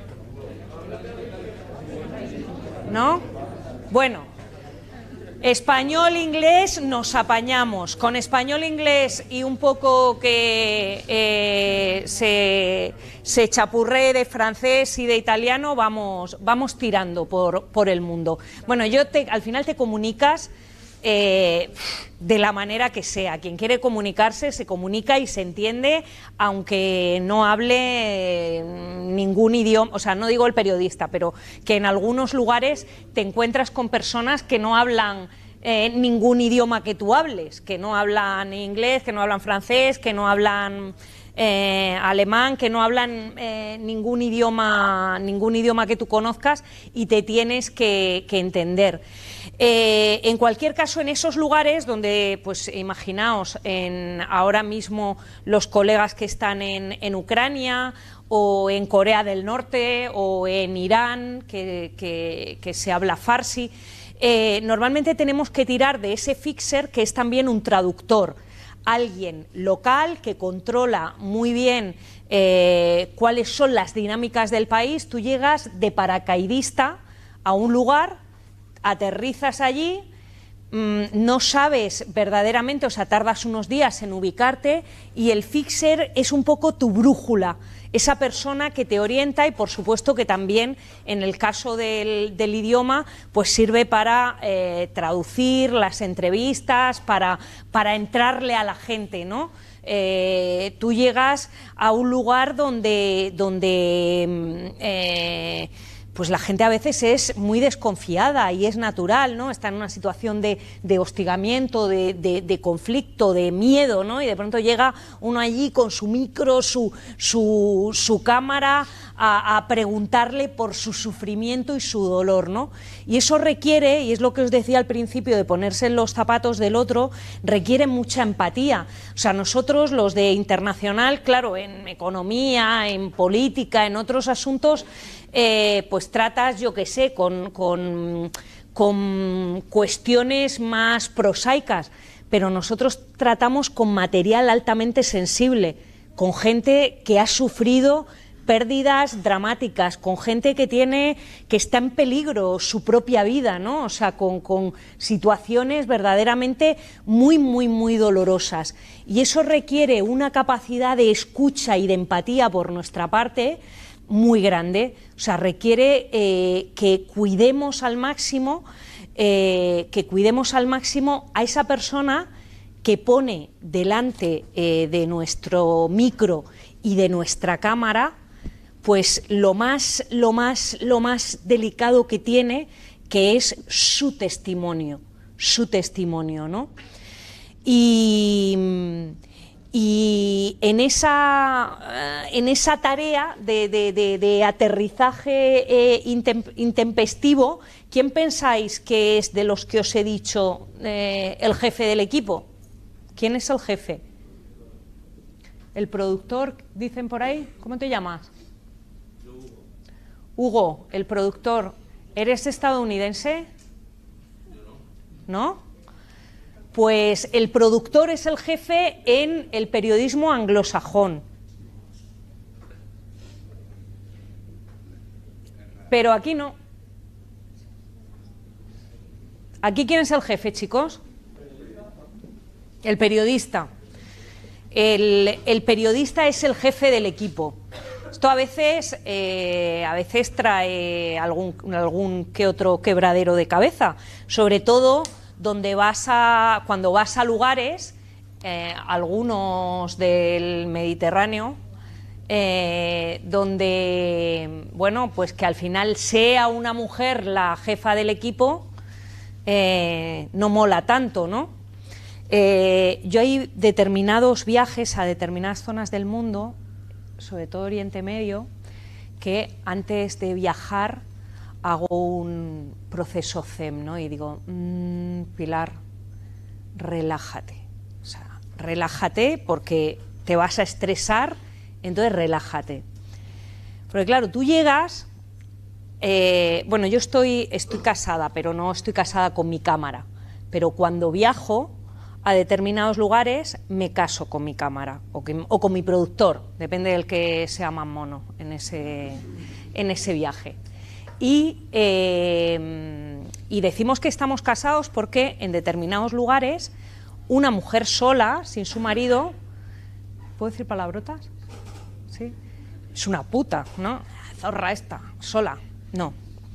¿No? Bueno, español, inglés, nos apañamos. Con español, inglés y un poco que eh, se, se chapurree de francés y de italiano, vamos, vamos tirando por, por el mundo. Bueno, yo te, al final te comunicas eh, de la manera que sea. Quien quiere comunicarse se comunica y se entiende, aunque no hable eh, ningún idioma. O sea, no digo el periodista, pero que en algunos lugares te encuentras con personas que no hablan eh, ningún idioma que tú hables, que no hablan inglés, que no hablan francés, que no hablan eh, alemán, que no hablan eh, ningún idioma, ningún idioma que tú conozcas, y te tienes que, que entender. Eh, en cualquier caso, en esos lugares donde, pues imaginaos, en, ahora mismo los colegas que están en, en Ucrania o en Corea del Norte o en Irán, que, que, que se habla farsi, eh, normalmente tenemos que tirar de ese fixer, que es también un traductor, alguien local que controla muy bien eh, cuáles son las dinámicas del país. Tú llegas de paracaidista a un lugar, aterrizas allí, mmm, no sabes verdaderamente, o sea, tardas unos días en ubicarte, y el fixer es un poco tu brújula, esa persona que te orienta, y por supuesto que también en el caso del, del idioma pues sirve para eh, traducir las entrevistas, para, para entrarle a la gente, ¿no? Eh, tú llegas a un lugar donde, donde eh, pues la gente a veces es muy desconfiada y es natural, ¿no? Está en una situación de, de hostigamiento, de, de, de conflicto, de miedo, ¿no? Y de pronto llega uno allí con su micro, su, su, su cámara, a, a preguntarle por su sufrimiento y su dolor, ¿no? Y eso requiere, y es lo que os decía al principio, de ponerse en los zapatos del otro, requiere mucha empatía. O sea, nosotros, los de internacional, claro, en economía, en política, en otros asuntos, Eh, pues tratas, yo qué sé, con, con, con cuestiones más prosaicas, pero nosotros tratamos con material altamente sensible, con gente que ha sufrido pérdidas dramáticas, con gente que tiene, que está en peligro su propia vida, ¿no? O sea, con, con situaciones verdaderamente muy, muy, muy dolorosas. Y eso requiere una capacidad de escucha y de empatía por nuestra parte muy grande. O sea, requiere eh, que cuidemos al máximo, eh, que cuidemos al máximo a esa persona que pone delante eh, de nuestro micro y de nuestra cámara, pues lo más, lo más, lo más delicado que tiene, que es su testimonio, su testimonio, ¿no? Y Y en esa, en esa tarea de, de, de, de aterrizaje eh, intempestivo, ¿quién pensáis que es de los que os he dicho eh, el jefe del equipo? ¿Quién es el jefe? ¿El productor, dicen por ahí? ¿Cómo te llamas? Hugo. Hugo, el productor. ¿Eres estadounidense? ¿No? Pues el productor es el jefe en el periodismo anglosajón. Pero aquí no. ¿Aquí quién es el jefe, chicos? El periodista. El, el periodista es el jefe del equipo. Esto a veces, eh, a veces trae algún, algún que otro quebradero de cabeza, sobre todo donde vas a, cuando vas a lugares, eh, algunos del Mediterráneo, eh, donde, bueno, pues que al final sea una mujer la jefa del equipo, eh, no mola tanto, ¿no? Eh, yo hay determinados viajes a determinadas zonas del mundo, sobre todo Oriente Medio, que antes de viajar hago un proceso zen, ¿no? Y digo, mmm, Pilar, relájate. O sea, relájate porque te vas a estresar, entonces relájate. Porque claro, tú llegas, eh, bueno, yo estoy, estoy casada, pero no estoy casada con mi cámara. Pero cuando viajo a determinados lugares, me caso con mi cámara o, que, o con mi productor, depende del que sea más mono en ese, en ese viaje. Y, eh, y decimos que estamos casados porque en determinados lugares una mujer sola, sin su marido, ¿puedo decir palabrotas? ¿Sí? Es una puta, ¿no? Zorra esta, sola, no.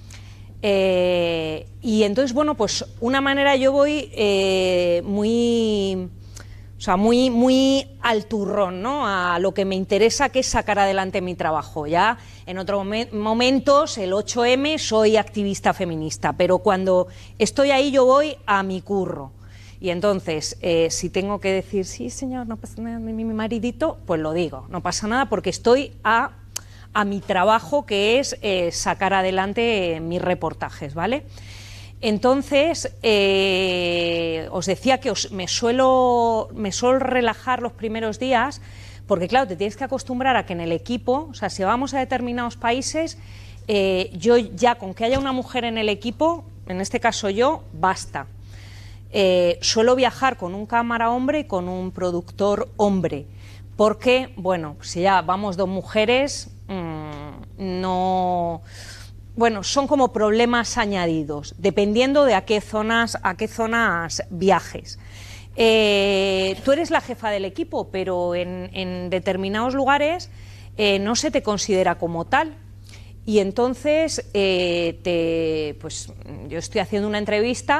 Eh, y entonces, bueno, pues una manera yo voy eh, muy... O sea, muy, muy al turrón, ¿no? A lo que me interesa, que es sacar adelante mi trabajo. Ya en otros momen- momentos, el ocho eme, soy activista feminista, pero cuando estoy ahí yo voy a mi curro. Y entonces, eh, si tengo que decir, sí, señor, no pasa nada, mi, mi maridito, pues lo digo, no pasa nada porque estoy a, a mi trabajo, que es eh, sacar adelante eh, mis reportajes, ¿vale? Entonces, eh, os decía que os, me, suelo, me suelo relajar los primeros días porque, claro, te tienes que acostumbrar a que en el equipo, o sea, si vamos a determinados países, eh, yo ya con que haya una mujer en el equipo, en este caso yo, basta. Eh, suelo viajar con un cámara hombre y con un productor hombre, porque, bueno, si ya vamos dos mujeres, mmm, no... Bueno, son como problemas añadidos, dependiendo de a qué zonas, a qué zonas viajes. Eh, tú eres la jefa del equipo, pero en, en determinados lugares eh, no se te considera como tal. Y entonces, eh, te, pues, yo estoy haciendo una entrevista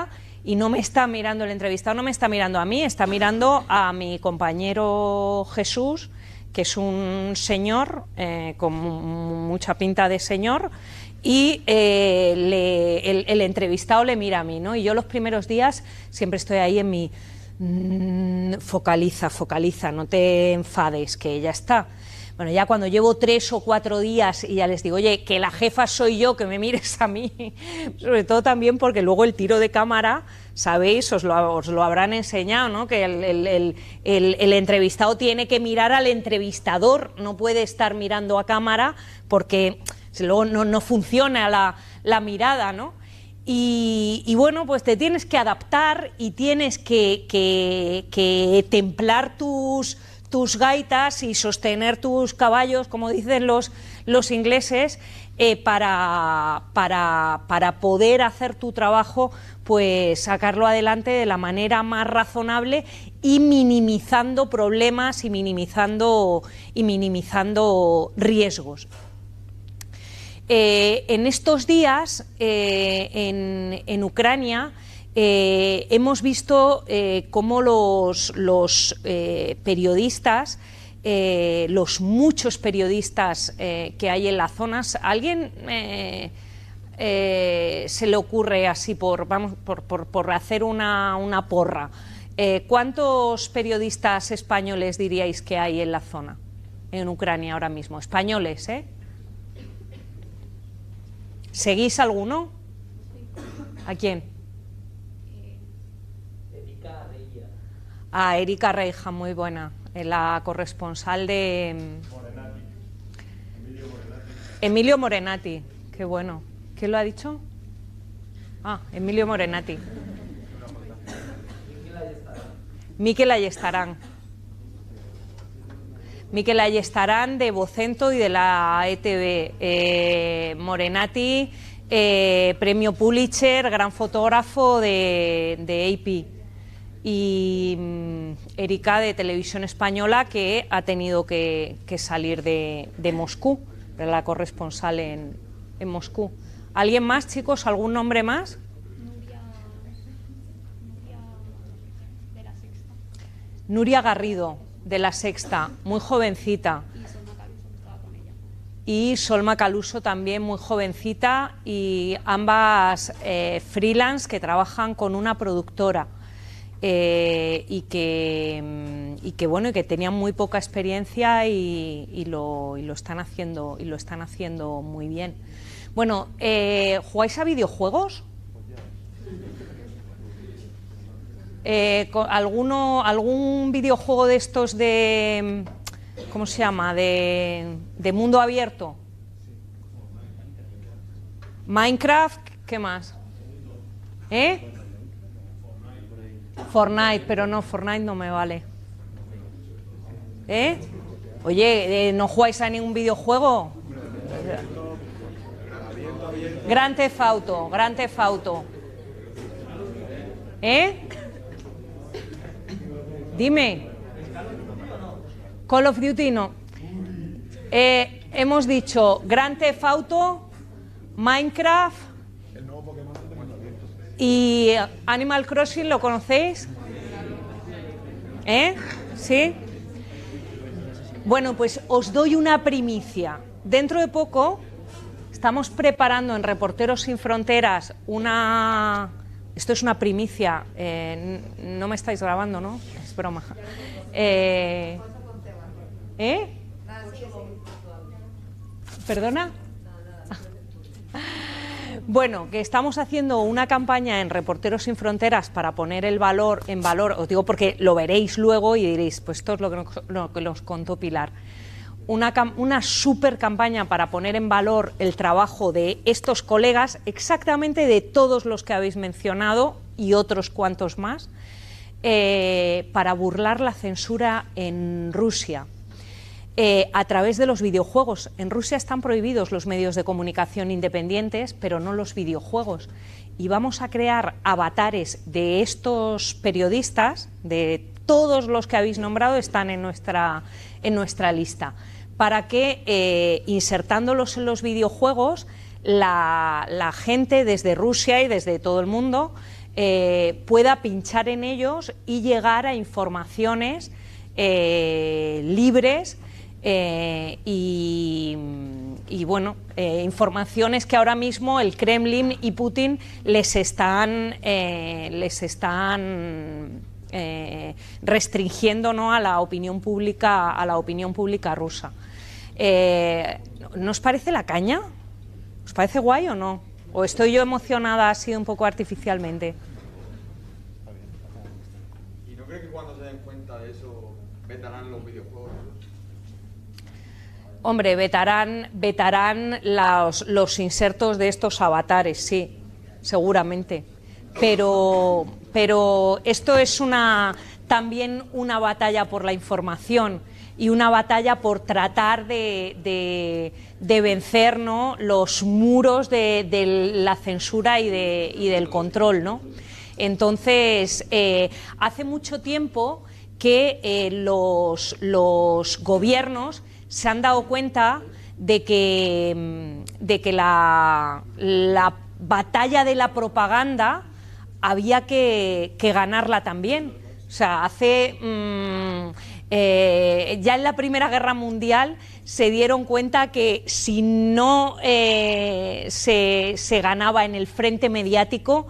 y no me está mirando el entrevistado, no me está mirando a mí, está mirando a mi compañero Jesús, que es un señor eh, con mucha pinta de señor, y eh, le, el, el entrevistado le mira a mí, ¿no? Y yo los primeros días siempre estoy ahí en mi mmm, focaliza, focaliza, no te enfades, que ya está. Bueno, ya cuando llevo tres o cuatro días y ya les digo, oye, que la jefa soy yo, que me mires a mí, sobre todo también porque luego el tiro de cámara, sabéis, os lo, os lo habrán enseñado, ¿no? Que el, el, el, el, el entrevistado tiene que mirar al entrevistador, no puede estar mirando a cámara porque luego no, no funciona la, la mirada, ¿no? Y, y bueno, pues te tienes que adaptar y tienes que, que, que templar tus... tus gaitas y sostener tus caballos, como dicen los, los ingleses, eh, para, para, para poder hacer tu trabajo, pues sacarlo adelante de la manera más razonable y minimizando problemas y minimizando, y minimizando riesgos. Eh, en estos días, eh, en, en Ucrania, Eh, hemos visto eh, cómo los, los eh, periodistas, eh, los muchos periodistas eh, que hay en las zonas, ¿a alguien eh, eh, se le ocurre así por, vamos, por, por, por hacer una, una porra? Eh, ¿Cuántos periodistas españoles diríais que hay en la zona, en Ucrania ahora mismo? Españoles, ¿eh? ¿Seguís alguno? ¿A quién? Ah, Erika Reija, muy buena, la corresponsal de... Morenati. Emilio Morenati. Emilio Morenati, qué bueno. ¿Quién lo ha dicho? Ah, Emilio Morenati. Miquel Ayestarán. Miquel Ayestarán de Vocento y de la E T V. Eh, Morenati, eh, premio Pulitzer, gran fotógrafo de, de A P. Y um, Erika de Televisión Española, que ha tenido que, que salir de, de Moscú, era la corresponsal en, en Moscú. ¿Alguien más, chicos? ¿Algún nombre más? Nuria, Nuria de la Sexta. Nuria Garrido, de La Sexta, muy jovencita. Y Solma Caluso, que estaba con ella. Y Solma Caluso también muy jovencita, y ambas eh, freelance que trabajan con una productora. Eh, y, que, y que bueno y que tenían muy poca experiencia y, y, lo, y lo están haciendo y lo están haciendo muy bien. Bueno, eh, ¿jugáis a videojuegos? Eh, ¿alguno, algún videojuego de estos de ¿cómo se llama? de, de mundo abierto? Minecraft, ¿qué más? ¿Eh? Fortnite, pero no, Fortnite no me vale. ¿Eh? Oye, ¿no jugáis a ningún videojuego? Grand Theft Auto, Grand Theft Auto. ¿Eh? Dime. Call of Duty no. Eh, hemos dicho Grand Theft Auto, Minecraft y Animal Crossing, ¿lo conocéis? ¿Eh? ¿Sí? Bueno, pues os doy una primicia. Dentro de poco estamos preparando en Reporteros Sin Fronteras una... Esto es una primicia. Eh, no me estáis grabando, ¿no? Es broma. Eh... ¿Eh? ¿Perdona? Bueno, que estamos haciendo una campaña en Reporteros Sin Fronteras para poner el valor en valor, os digo porque lo veréis luego y diréis, pues esto es lo que nos, lo que nos contó Pilar. Una, una super campaña para poner en valor el trabajo de estos colegas, exactamente de todos los que habéis mencionado y otros cuantos más, eh, para burlar la censura en Rusia. Eh, a través de los videojuegos. En Rusia están prohibidos los medios de comunicación independientes, pero no los videojuegos. Y vamos a crear avatares de estos periodistas, de todos los que habéis nombrado, están en nuestra, en nuestra lista, para que, eh, insertándolos en los videojuegos, la, la gente desde Rusia y desde todo el mundo eh, pueda pinchar en ellos y llegar a informaciones eh, libres eh, y, y bueno, eh, informaciones que ahora mismo el Kremlin y Putin les están, eh, les están eh, restringiendo, ¿no?, a la opinión pública, a la opinión pública rusa. Eh, ¿No os parece la caña? ¿Os parece guay o no? ¿O estoy yo emocionada así un poco artificialmente? ¿Y no cree que cuando se den cuenta de eso vetarán los videojuegos? Hombre, vetarán, vetarán los, los insertos de estos avatares, sí, seguramente. Pero, pero esto es una, también una batalla por la información y una batalla por tratar de, de, de vencer, ¿no?, los muros de, de la censura y, de, y del control, ¿no? Entonces, eh, hace mucho tiempo que eh, los, los gobiernos se han dado cuenta de que, de que la, la batalla de la propaganda había que, que ganarla también. O sea, hace... Mmm, Eh, ya en la Primera Guerra Mundial se dieron cuenta que si no eh, se, se ganaba en el frente mediático,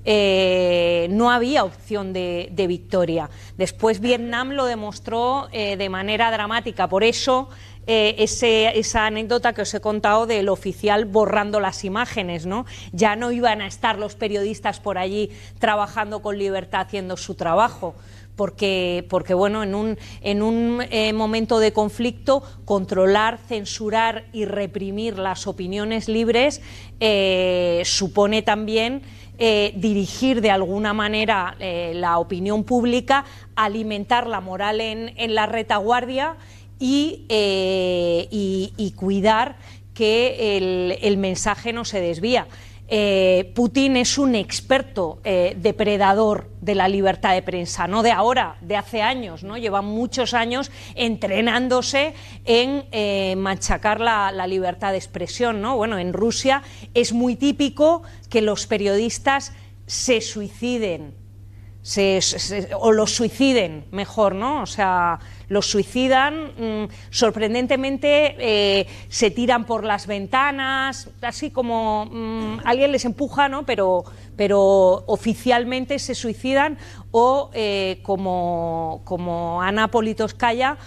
eh, no había opción de, de victoria. Después Vietnam lo demostró eh, de manera dramática, por eso eh, ese, esa anécdota que os he contado del oficial borrando las imágenes, ¿no? Ya no iban a estar los periodistas por allí trabajando con libertad haciendo su trabajo. Porque, porque bueno, en un, en un eh, momento de conflicto, controlar, censurar y reprimir las opiniones libres eh, supone también eh, dirigir de alguna manera eh, la opinión pública, alimentar la moral en, en la retaguardia y, eh, y, y cuidar que el, el mensaje no se desvía. Eh, Putin es un experto eh, depredador de la libertad de prensa, no de ahora, de hace años, ¿no? Lleva muchos años entrenándose en eh, machacar la, la libertad de expresión, ¿no? Bueno, en Rusia es muy típico que los periodistas se suiciden, se, se, o los suiciden, mejor, ¿no? O sea, los suicidan, mmm, sorprendentemente eh, se tiran por las ventanas, así como mmm, alguien les empuja, ¿no? Pero, pero oficialmente se suicidan, o eh, como, como Ana Politkovskaya,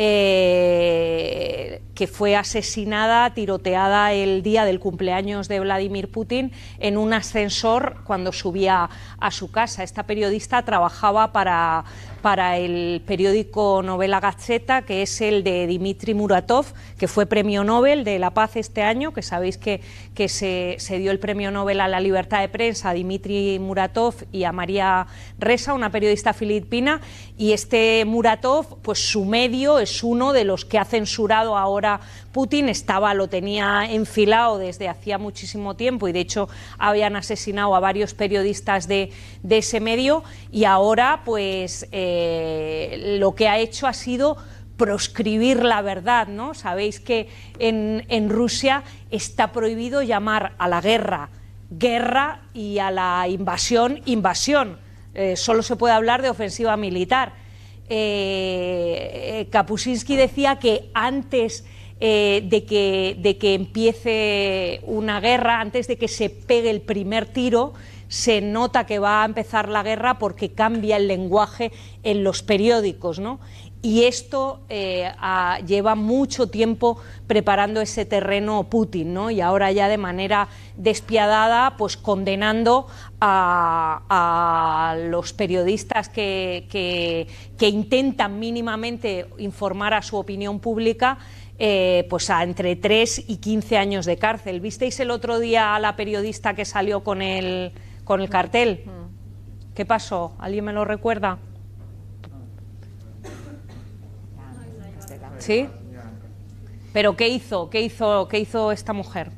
Eh, que fue asesinada, tiroteada el día del cumpleaños de Vladimir Putin en un ascensor cuando subía a su casa. Esta periodista trabajaba para, para el periódico Novela Gazeta, que es el de Dmitry Muratov, que fue premio Nobel de la Paz este año, que sabéis que, que se, se dio el premio Nobel a la libertad de prensa a Dmitry Muratov y a María Ressa, una periodista filipina, y este Muratov, pues su medio es uno de los que ha censurado ahora Putin, estaba, lo tenía enfilado desde hacía muchísimo tiempo y de hecho habían asesinado a varios periodistas de, de ese medio, y ahora pues eh, lo que ha hecho ha sido proscribir la verdad, ¿no? Sabéis que en, en Rusia está prohibido llamar a la guerra guerra y a la invasión invasión, eh, solo se puede hablar de ofensiva militar. Eh, Kapuscinski decía que antes eh, de, que, de que empiece una guerra, antes de que se pegue el primer tiro, se nota que va a empezar la guerra porque cambia el lenguaje en los periódicos, ¿no? Y esto eh, a, lleva mucho tiempo preparando ese terreno Putin, ¿no? Y ahora ya de manera despiadada, pues condenando a, a los periodistas que, que, que intentan mínimamente informar a su opinión pública, eh, pues a entre tres y quince años de cárcel. ¿Visteis el otro día a la periodista que salió con el, con el cartel? ¿Qué pasó? ¿Alguien me lo recuerda? ¿Sí? ¿Pero qué hizo? ¿Qué hizo, qué hizo esta mujer?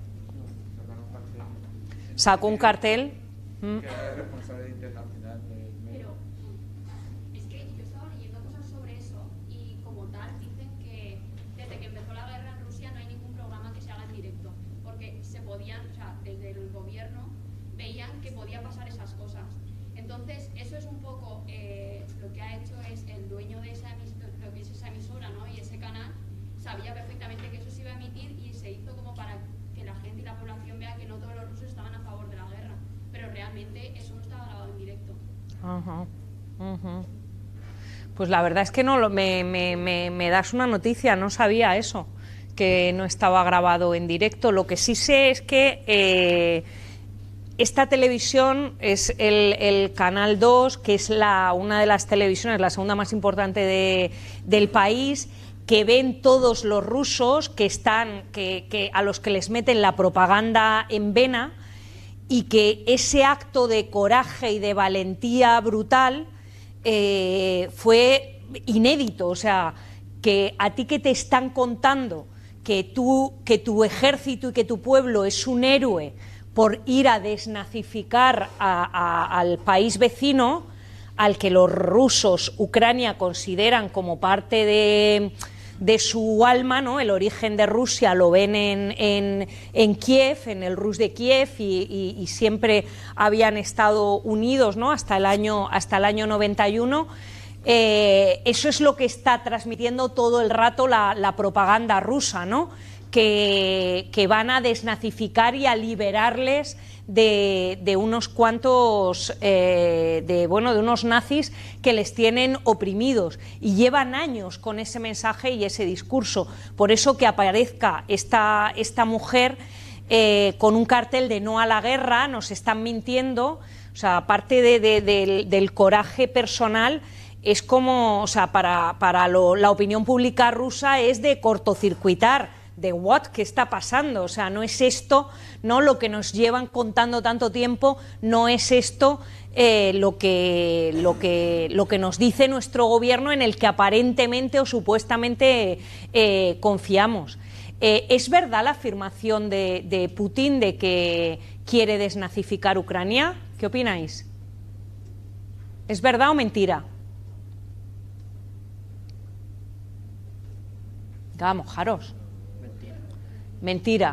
Sacó un cartel. ¿Mm? Que era responsable internacional del medio. Pero es que yo estaba leyendo cosas sobre eso y como tal dicen que desde que empezó la guerra en Rusia no hay ningún programa que se haga en directo, porque se podían, o sea, desde el gobierno veían que podía pasar esas cosas. Entonces, eso es un poco eh, lo que ha hecho es el dueño de esa emis lo que es esa emisora, ¿no? Y ese canal sabía perfectamente que eso se iba a emitir y se hizo como para que la gente y la población vea que no todos los rusos estaban a favor de la guerra, pero realmente eso no estaba grabado en directo. Ajá, ajá. Pues la verdad es que no, me, me, me, me das una noticia, no sabía eso, que no estaba grabado en directo. Lo que sí sé es que eh, esta televisión es el, el Canal dos, que es la, una de las televisiones, la segunda más importante de, del país, que ven todos los rusos, que están, que, que a los que les meten la propaganda en vena, y que ese acto de coraje y de valentía brutal eh, fue inédito. O sea, que a ti que te están contando que, tú, que tu ejército y que tu pueblo es un héroe por ir a desnazificar a, a, al país vecino, al que los rusos, Ucrania, consideran como parte de, de su alma, ¿no? El origen de Rusia lo ven en, en, en Kiev, en el Rus de Kiev, y, y, y siempre habían estado unidos, ¿no? hasta el año, hasta el año noventa y uno. Eh, eso es lo que está transmitiendo todo el rato la, la propaganda rusa, ¿no? Que, que van a desnazificar y a liberarles de, de unos cuantos, eh, de, bueno, de unos nazis que les tienen oprimidos, y llevan años con ese mensaje y ese discurso. Por eso que aparezca esta, esta mujer eh, con un cartel de no a la guerra, nos están mintiendo. O sea, aparte de, de, de, del coraje personal, es como, o sea, para, para lo, la opinión pública rusa es de cortocircuitar, de what, ¿qué está pasando? O sea, no es esto, ¿no? Lo que nos llevan contando tanto tiempo, no es esto eh, lo, que, lo, que, lo que nos dice nuestro gobierno, en el que aparentemente o supuestamente eh, confiamos. Eh, ¿Es verdad la afirmación de, de Putin de que quiere desnazificar Ucrania? ¿Qué opináis? ¿Es verdad o mentira? Ya, mojaros. Mentira. Mentira.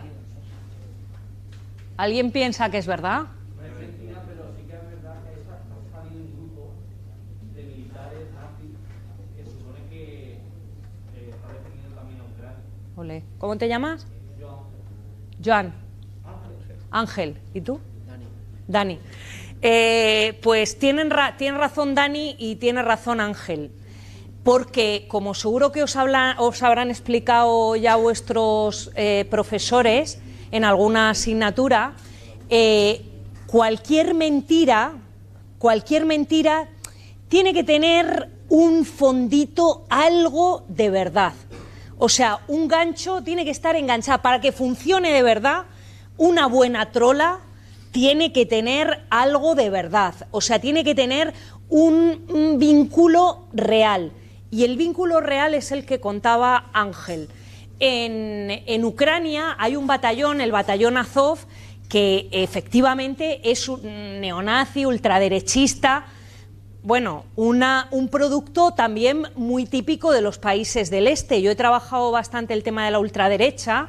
¿Alguien piensa que es verdad? No es mentira, pero sí que es verdad que ha salido un grupo de militares nazis que supone que eh, está defendiendo también a Ucrania. Ole. ¿Cómo te llamas? Joan. Joan. Ángel. Ángel. ¿Y tú? Dani. Dani. Eh, pues tienen, ra tienen razón Dani y tiene razón Ángel. Porque, como seguro que os, habla, os habrán explicado ya vuestros eh, profesores en alguna asignatura, eh, cualquier mentira, cualquier mentira tiene que tener un fondito, algo de verdad. O sea, un gancho tiene que estar enganchado. Para que funcione de verdad, una buena trola tiene que tener algo de verdad. O sea, tiene que tener un, un vínculo real. Y el vínculo real es el que contaba Ángel. En, en Ucrania hay un batallón, el batallón Azov, que efectivamente es un neonazi, ultraderechista, bueno, una, un producto también muy típico de los países del este. Yo he trabajado bastante el tema de la ultraderecha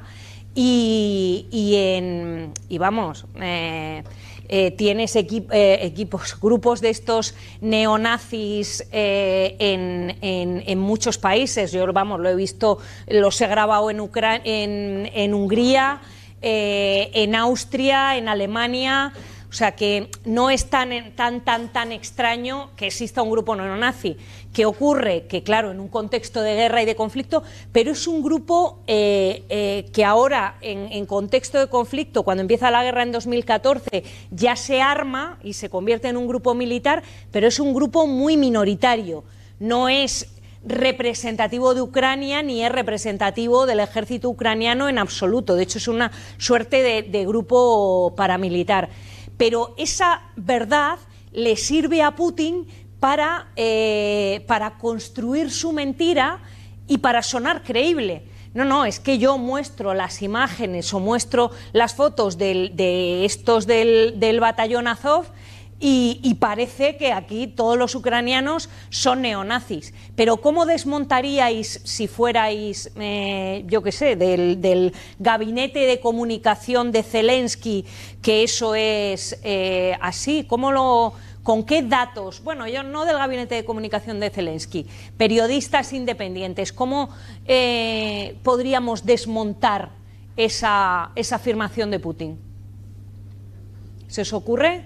y, y, en, y vamos... Eh, Eh, tienes equip eh, equipos, grupos de estos neonazis eh, en, en, en muchos países. Yo, vamos, lo he visto, los he grabado en, Ucra en, en Hungría, eh, en Austria, en Alemania. O sea que no es tan, tan, tan, tan extraño que exista un grupo neonazi. ¿Qué ocurre? Que claro, en un contexto de guerra y de conflicto, pero es un grupo eh, eh, que ahora, en, en contexto de conflicto, cuando empieza la guerra en dos mil catorce, ya se arma y se convierte en un grupo militar, pero es un grupo muy minoritario. No es representativo de Ucrania ni es representativo del ejército ucraniano en absoluto. De hecho, es una suerte de, de grupo paramilitar. Pero esa verdad le sirve a Putin para, eh, para construir su mentira y para sonar creíble. No, no, es que yo muestro las imágenes o muestro las fotos del, de estos del, del batallón Azov y, y parece que aquí todos los ucranianos son neonazis. Pero ¿cómo desmontaríais, si fuerais, eh, yo qué sé, del, del gabinete de comunicación de Zelensky, que eso es eh, así? ¿Cómo lo, ¿Con qué datos? Bueno, yo no del gabinete de comunicación de Zelensky, periodistas independientes, ¿cómo eh, podríamos desmontar esa, esa afirmación de Putin? ¿Se os ocurre?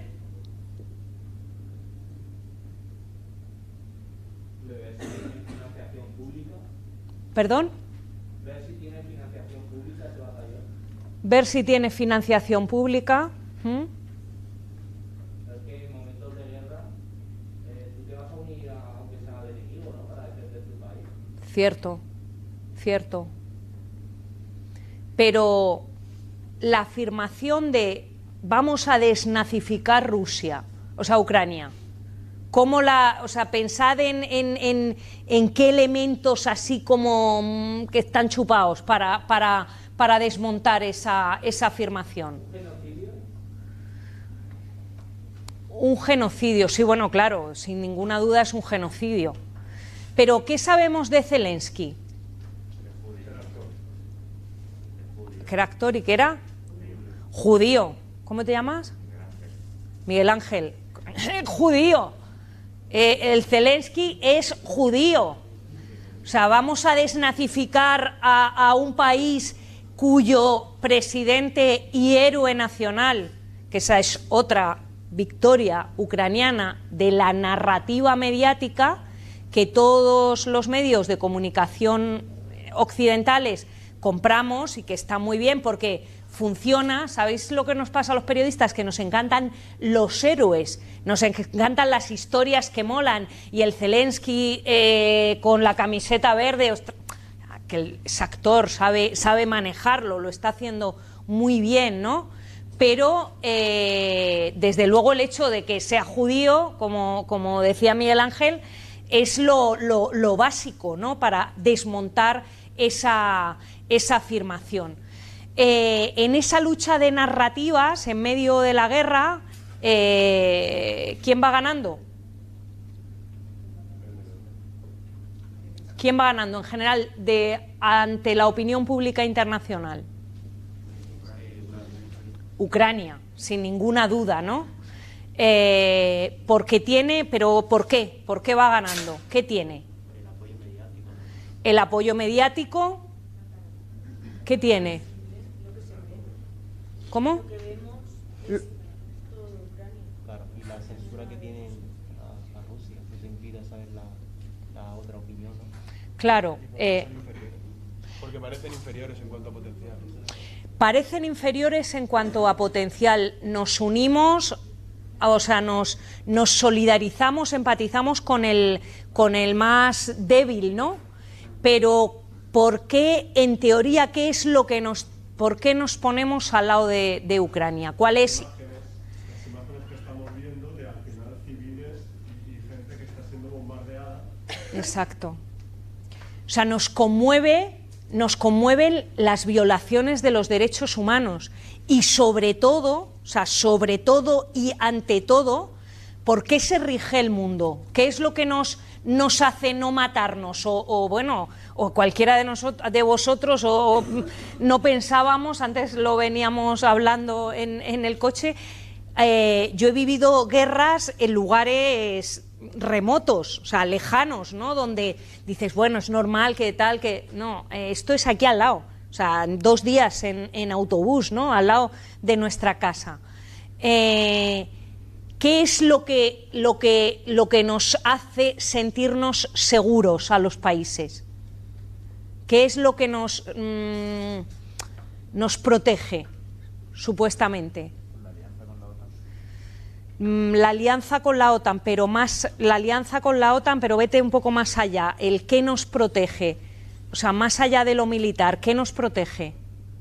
¿Perdón? Ver si tiene financiación pública ese batallón. Ver si tiene financiación pública. ¿Mm? Es que en momentos de guerra eh, tú te vas a unir a, aunque sea al enemigo, ¿no? Para defender tu país. Cierto, cierto. Pero la afirmación de vamos a desnazificar Rusia, o sea, Ucrania, ¿cómo la, o sea, pensad en, en, en, en qué elementos así como mm, que están chupados para, para, para desmontar esa, esa afirmación? ¿Genocidio? Un genocidio, sí, bueno, claro, sin ninguna duda es un genocidio. Pero, ¿qué sabemos de Zelensky? Que era actor y que era judío. ¿Cómo te llamas? Miguel Ángel. Judío. Eh, el Zelensky es judío. O sea, vamos a desnazificar a, a un país cuyo presidente y héroe nacional, que esa es otra victoria ucraniana de la narrativa mediática que todos los medios de comunicación occidentales compramos y que está muy bien porque funciona. ¿Sabéis lo que nos pasa a los periodistas? Que nos encantan los héroes, nos encantan las historias que molan, y el Zelensky eh, con la camiseta verde, que ese actor sabe, sabe manejarlo, lo está haciendo muy bien, ¿no? Pero eh, desde luego el hecho de que sea judío, como, como decía Miguel Ángel, es lo, lo, lo básico, ¿no? Para desmontar esa, esa afirmación. Eh, en esa lucha de narrativas, en medio de la guerra, eh, ¿quién va ganando? ¿Quién va ganando en general de, ante la opinión pública internacional? Ucrania, sin ninguna duda, ¿no? Eh, porque tiene, pero ¿por qué? ¿Por qué va ganando? ¿Qué tiene? El apoyo mediático. ¿Qué tiene? ¿Cómo? Claro, y la censura que tienen a, a Rusia, que te impide saber la, la otra opinión, ¿no? Claro. Eh, Porque parecen inferiores en cuanto a potencial. Parecen inferiores en cuanto a potencial. Nos unimos, o sea, nos, nos solidarizamos, empatizamos con el, con el más débil, ¿no? Pero, ¿por qué, en teoría, qué es lo que nos... ¿Por qué nos ponemos al lado de, de Ucrania? ¿Cuál es? Las imágenes que estamos viendo de al final civiles y, y gente que está siendo bombardeada. Exacto. O sea, nos conmueve, nos conmueven las violaciones de los derechos humanos y sobre todo, o sea, sobre todo y ante todo, ¿por qué se rige el mundo? ¿Qué es lo que nos, nos hace no matarnos? O, o bueno, o cualquiera de nosotros, de vosotros, o, o no pensábamos, antes lo veníamos hablando en, en el coche, eh, yo he vivido guerras en lugares remotos, o sea, lejanos, ¿no? Donde dices, bueno, es normal que tal, que... No, eh, esto es aquí al lado, o sea, dos días en, en autobús, ¿no? Al lado de nuestra casa. Eh, ¿Qué es lo que, lo que, lo que nos hace sentirnos seguros a los países? ¿Qué es lo que nos, mmm, nos protege, supuestamente? La alianza con la OTAN, pero más la alianza con la OTAN, pero vete un poco más allá. El qué nos protege, o sea, más allá de lo militar, ¿qué nos protege?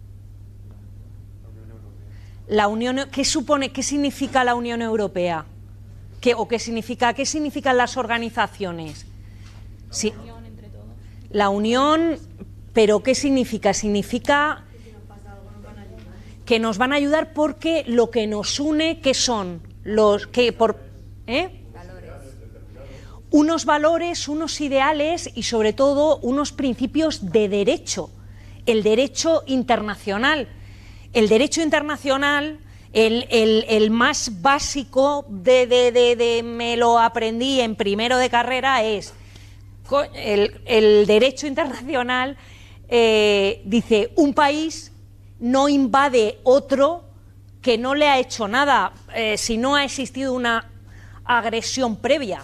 La Unión, ¿qué supone, qué significa la Unión Europea? ¿Qué, o qué significa, qué significan las organizaciones? Sí. La unión, pero ¿qué significa? Significa que nos van a ayudar porque lo que nos une, ¿qué son? Los que por ¿eh? Valores. Unos valores, unos ideales y sobre todo unos principios de derecho, el derecho internacional. El derecho internacional El, el, el más básico de, de, de, de me lo aprendí en primero de carrera es el, el derecho internacional eh, dice un país no invade otro que no le ha hecho nada eh, si no ha existido una agresión previa.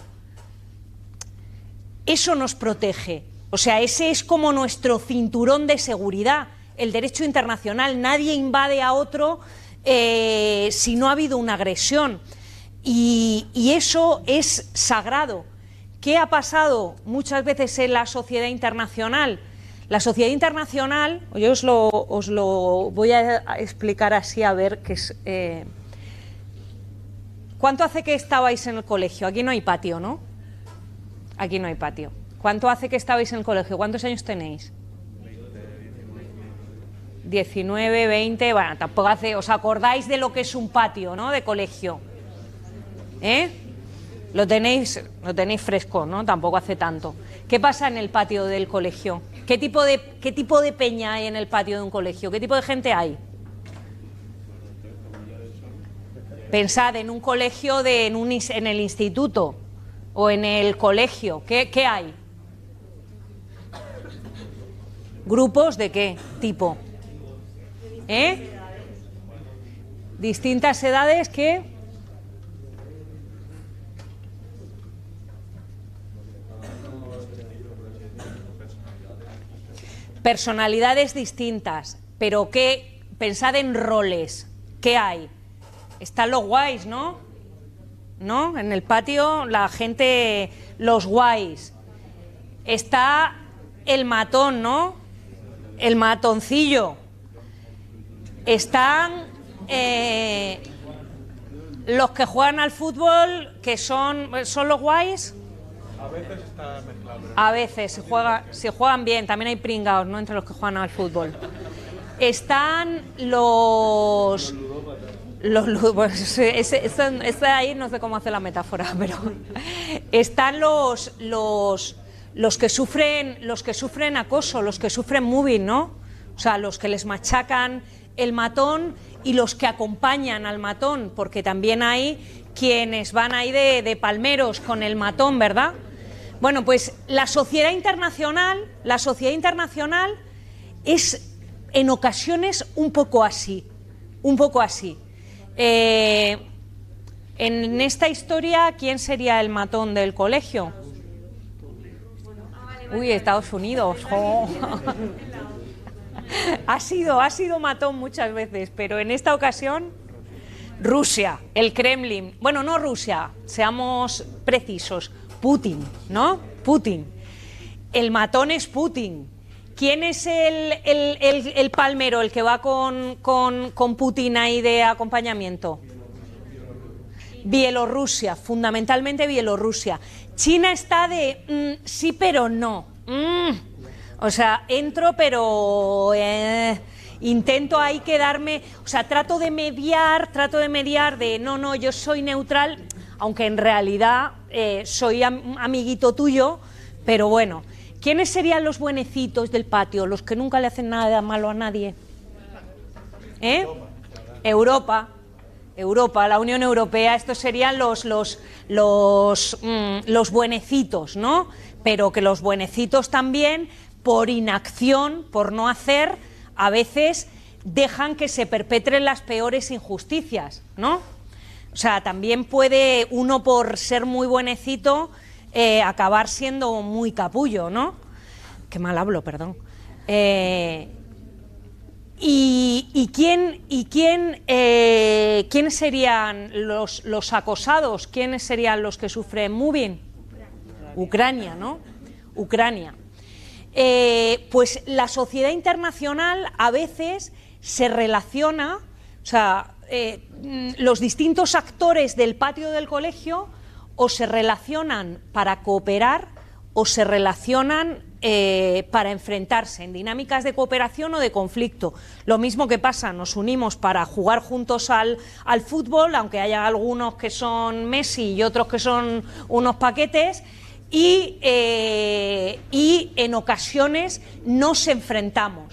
Eso nos protege, o sea, ese es como nuestro cinturón de seguridad, el derecho internacional. Nadie invade a otro eh, si no ha habido una agresión y, y eso es sagrado. ¿Qué ha pasado muchas veces en la sociedad internacional? La sociedad internacional, yo os lo, os lo voy a explicar así a ver qué es... Eh, ¿Cuánto hace que estabais en el colegio? Aquí no hay patio, ¿no? Aquí no hay patio. ¿Cuánto hace que estabais en el colegio? ¿Cuántos años tenéis? diecinueve, veinte, bueno, tampoco hace... ¿Os acordáis de lo que es un patio, ¿no? De colegio. ¿Eh? Lo tenéis, lo tenéis fresco, ¿no? Tampoco hace tanto. ¿Qué pasa en el patio del colegio? ¿Qué tipo de, qué tipo de peña hay en el patio de un colegio? ¿Qué tipo de gente hay? Pensad en un colegio, de, en, un, en el instituto o en el colegio. ¿Qué, qué hay? ¿Grupos de qué tipo? ¿Eh? Distintas edades que... Personalidades distintas, pero ¿qué? Pensad en roles. ¿Qué hay? Están los guays, ¿no? ¿No? En el patio la gente, los guays. Está el matón, ¿no? El matoncillo. Están eh, los que juegan al fútbol, que son, ¿son los guays? A veces está mezclado. A veces, se, juega, se juegan bien, también hay pringados, ¿no? Entre los que juegan al fútbol. Están los... los pues, ese, ese, ese ahí no sé cómo hacer la metáfora, pero... Están los, los, los, que sufren, los que sufren acoso, los que sufren mobbing, ¿no? O sea, los que les machacan el matón y los que acompañan al matón, porque también hay quienes van ahí de, de palmeros con el matón, ¿verdad? Bueno, pues la sociedad internacional, la sociedad internacional es en ocasiones un poco así, un poco así. Eh, en esta historia, ¿quién sería el matón del colegio? Uy, Estados Unidos. Oh. Ha sido, ha sido matón muchas veces, pero en esta ocasión Rusia, el Kremlin. Bueno, no Rusia, seamos precisos. Putin, ¿no? Putin. El matón es Putin. ¿Quién es el, el, el, el palmero, el que va con, con, con Putin ahí de acompañamiento? Bielorrusia, fundamentalmente Bielorrusia. China está de mm, sí pero no. Mm. O sea, entro pero eh, intento ahí quedarme, o sea, trato de mediar, trato de mediar de no, no, yo soy neutral, aunque en realidad eh, soy am amiguito tuyo, pero bueno. ¿Quiénes serían los buenecitos del patio, los que nunca le hacen nada malo a nadie? ¿Eh? Europa, Europa, la Unión Europea, estos serían los, los, los, mmm, los buenecitos, ¿no? Pero que los buenecitos también, por inacción, por no hacer, a veces dejan que se perpetren las peores injusticias, ¿no? O sea, también puede uno, por ser muy buenecito, eh, acabar siendo muy capullo, ¿no? Qué mal hablo, perdón. Eh, y, y quién, y quién, eh, quiénes serían los, los acosados, quiénes serían los que sufren mobbing? Ucrania, ¿no? Ucrania. Eh, pues la sociedad internacional a veces se relaciona, o sea, eh, los distintos actores del patio del colegio o se relacionan para cooperar o se relacionan eh, para enfrentarse en dinámicas de cooperación o de conflicto. Lo mismo que pasa, nos unimos para jugar juntos al, al fútbol, aunque haya algunos que son Messi y otros que son unos paquetes, y, eh, y en ocasiones nos enfrentamos,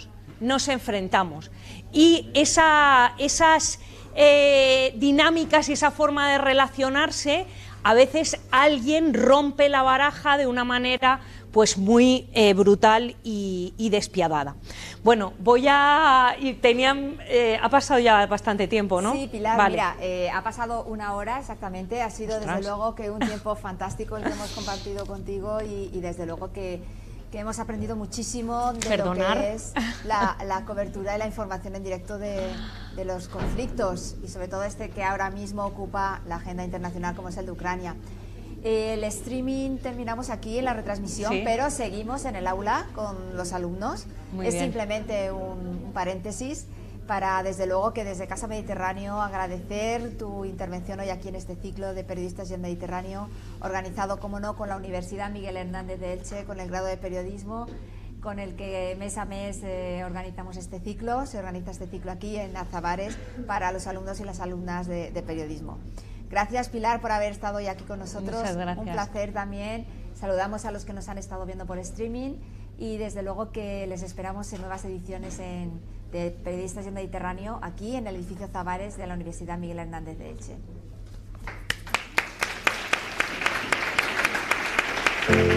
nos enfrentamos. Y esa, esas eh, dinámicas y esa forma de relacionarse, a veces alguien rompe la baraja de una manera pues muy eh, brutal y, y despiadada. Bueno, voy a... Y tenían, eh, ha pasado ya bastante tiempo, ¿no? Sí, Pilar, vale. mira, eh, ha pasado una hora exactamente, ha sido Ostras. desde luego que un tiempo fantástico el que hemos compartido contigo y, y desde luego que, que hemos aprendido muchísimo de Perdonar. lo que es la, la cobertura y la información en directo de, de los conflictos y sobre todo este que ahora mismo ocupa la agenda internacional como es el de Ucrania. El streaming terminamos aquí en la retransmisión, Sí. pero seguimos en el aula con los alumnos. Muy es bien. simplemente un, un paréntesis para, desde luego, que desde Casa Mediterráneo agradecer tu intervención hoy aquí en este ciclo de periodistas y el Mediterráneo, organizado, como no, con la Universidad Miguel Hernández de Elche, con el grado de periodismo, con el que mes a mes eh, organizamos este ciclo. Se organiza este ciclo aquí en Azabares para los alumnos y las alumnas de, de periodismo. Gracias, Pilar, por haber estado hoy aquí con nosotros. Muchas gracias. Un placer también. Saludamos a los que nos han estado viendo por streaming y desde luego que les esperamos en nuevas ediciones en, de Periodistas y el Mediterráneo aquí en el edificio Azabares de la Universidad Miguel Hernández de Elche.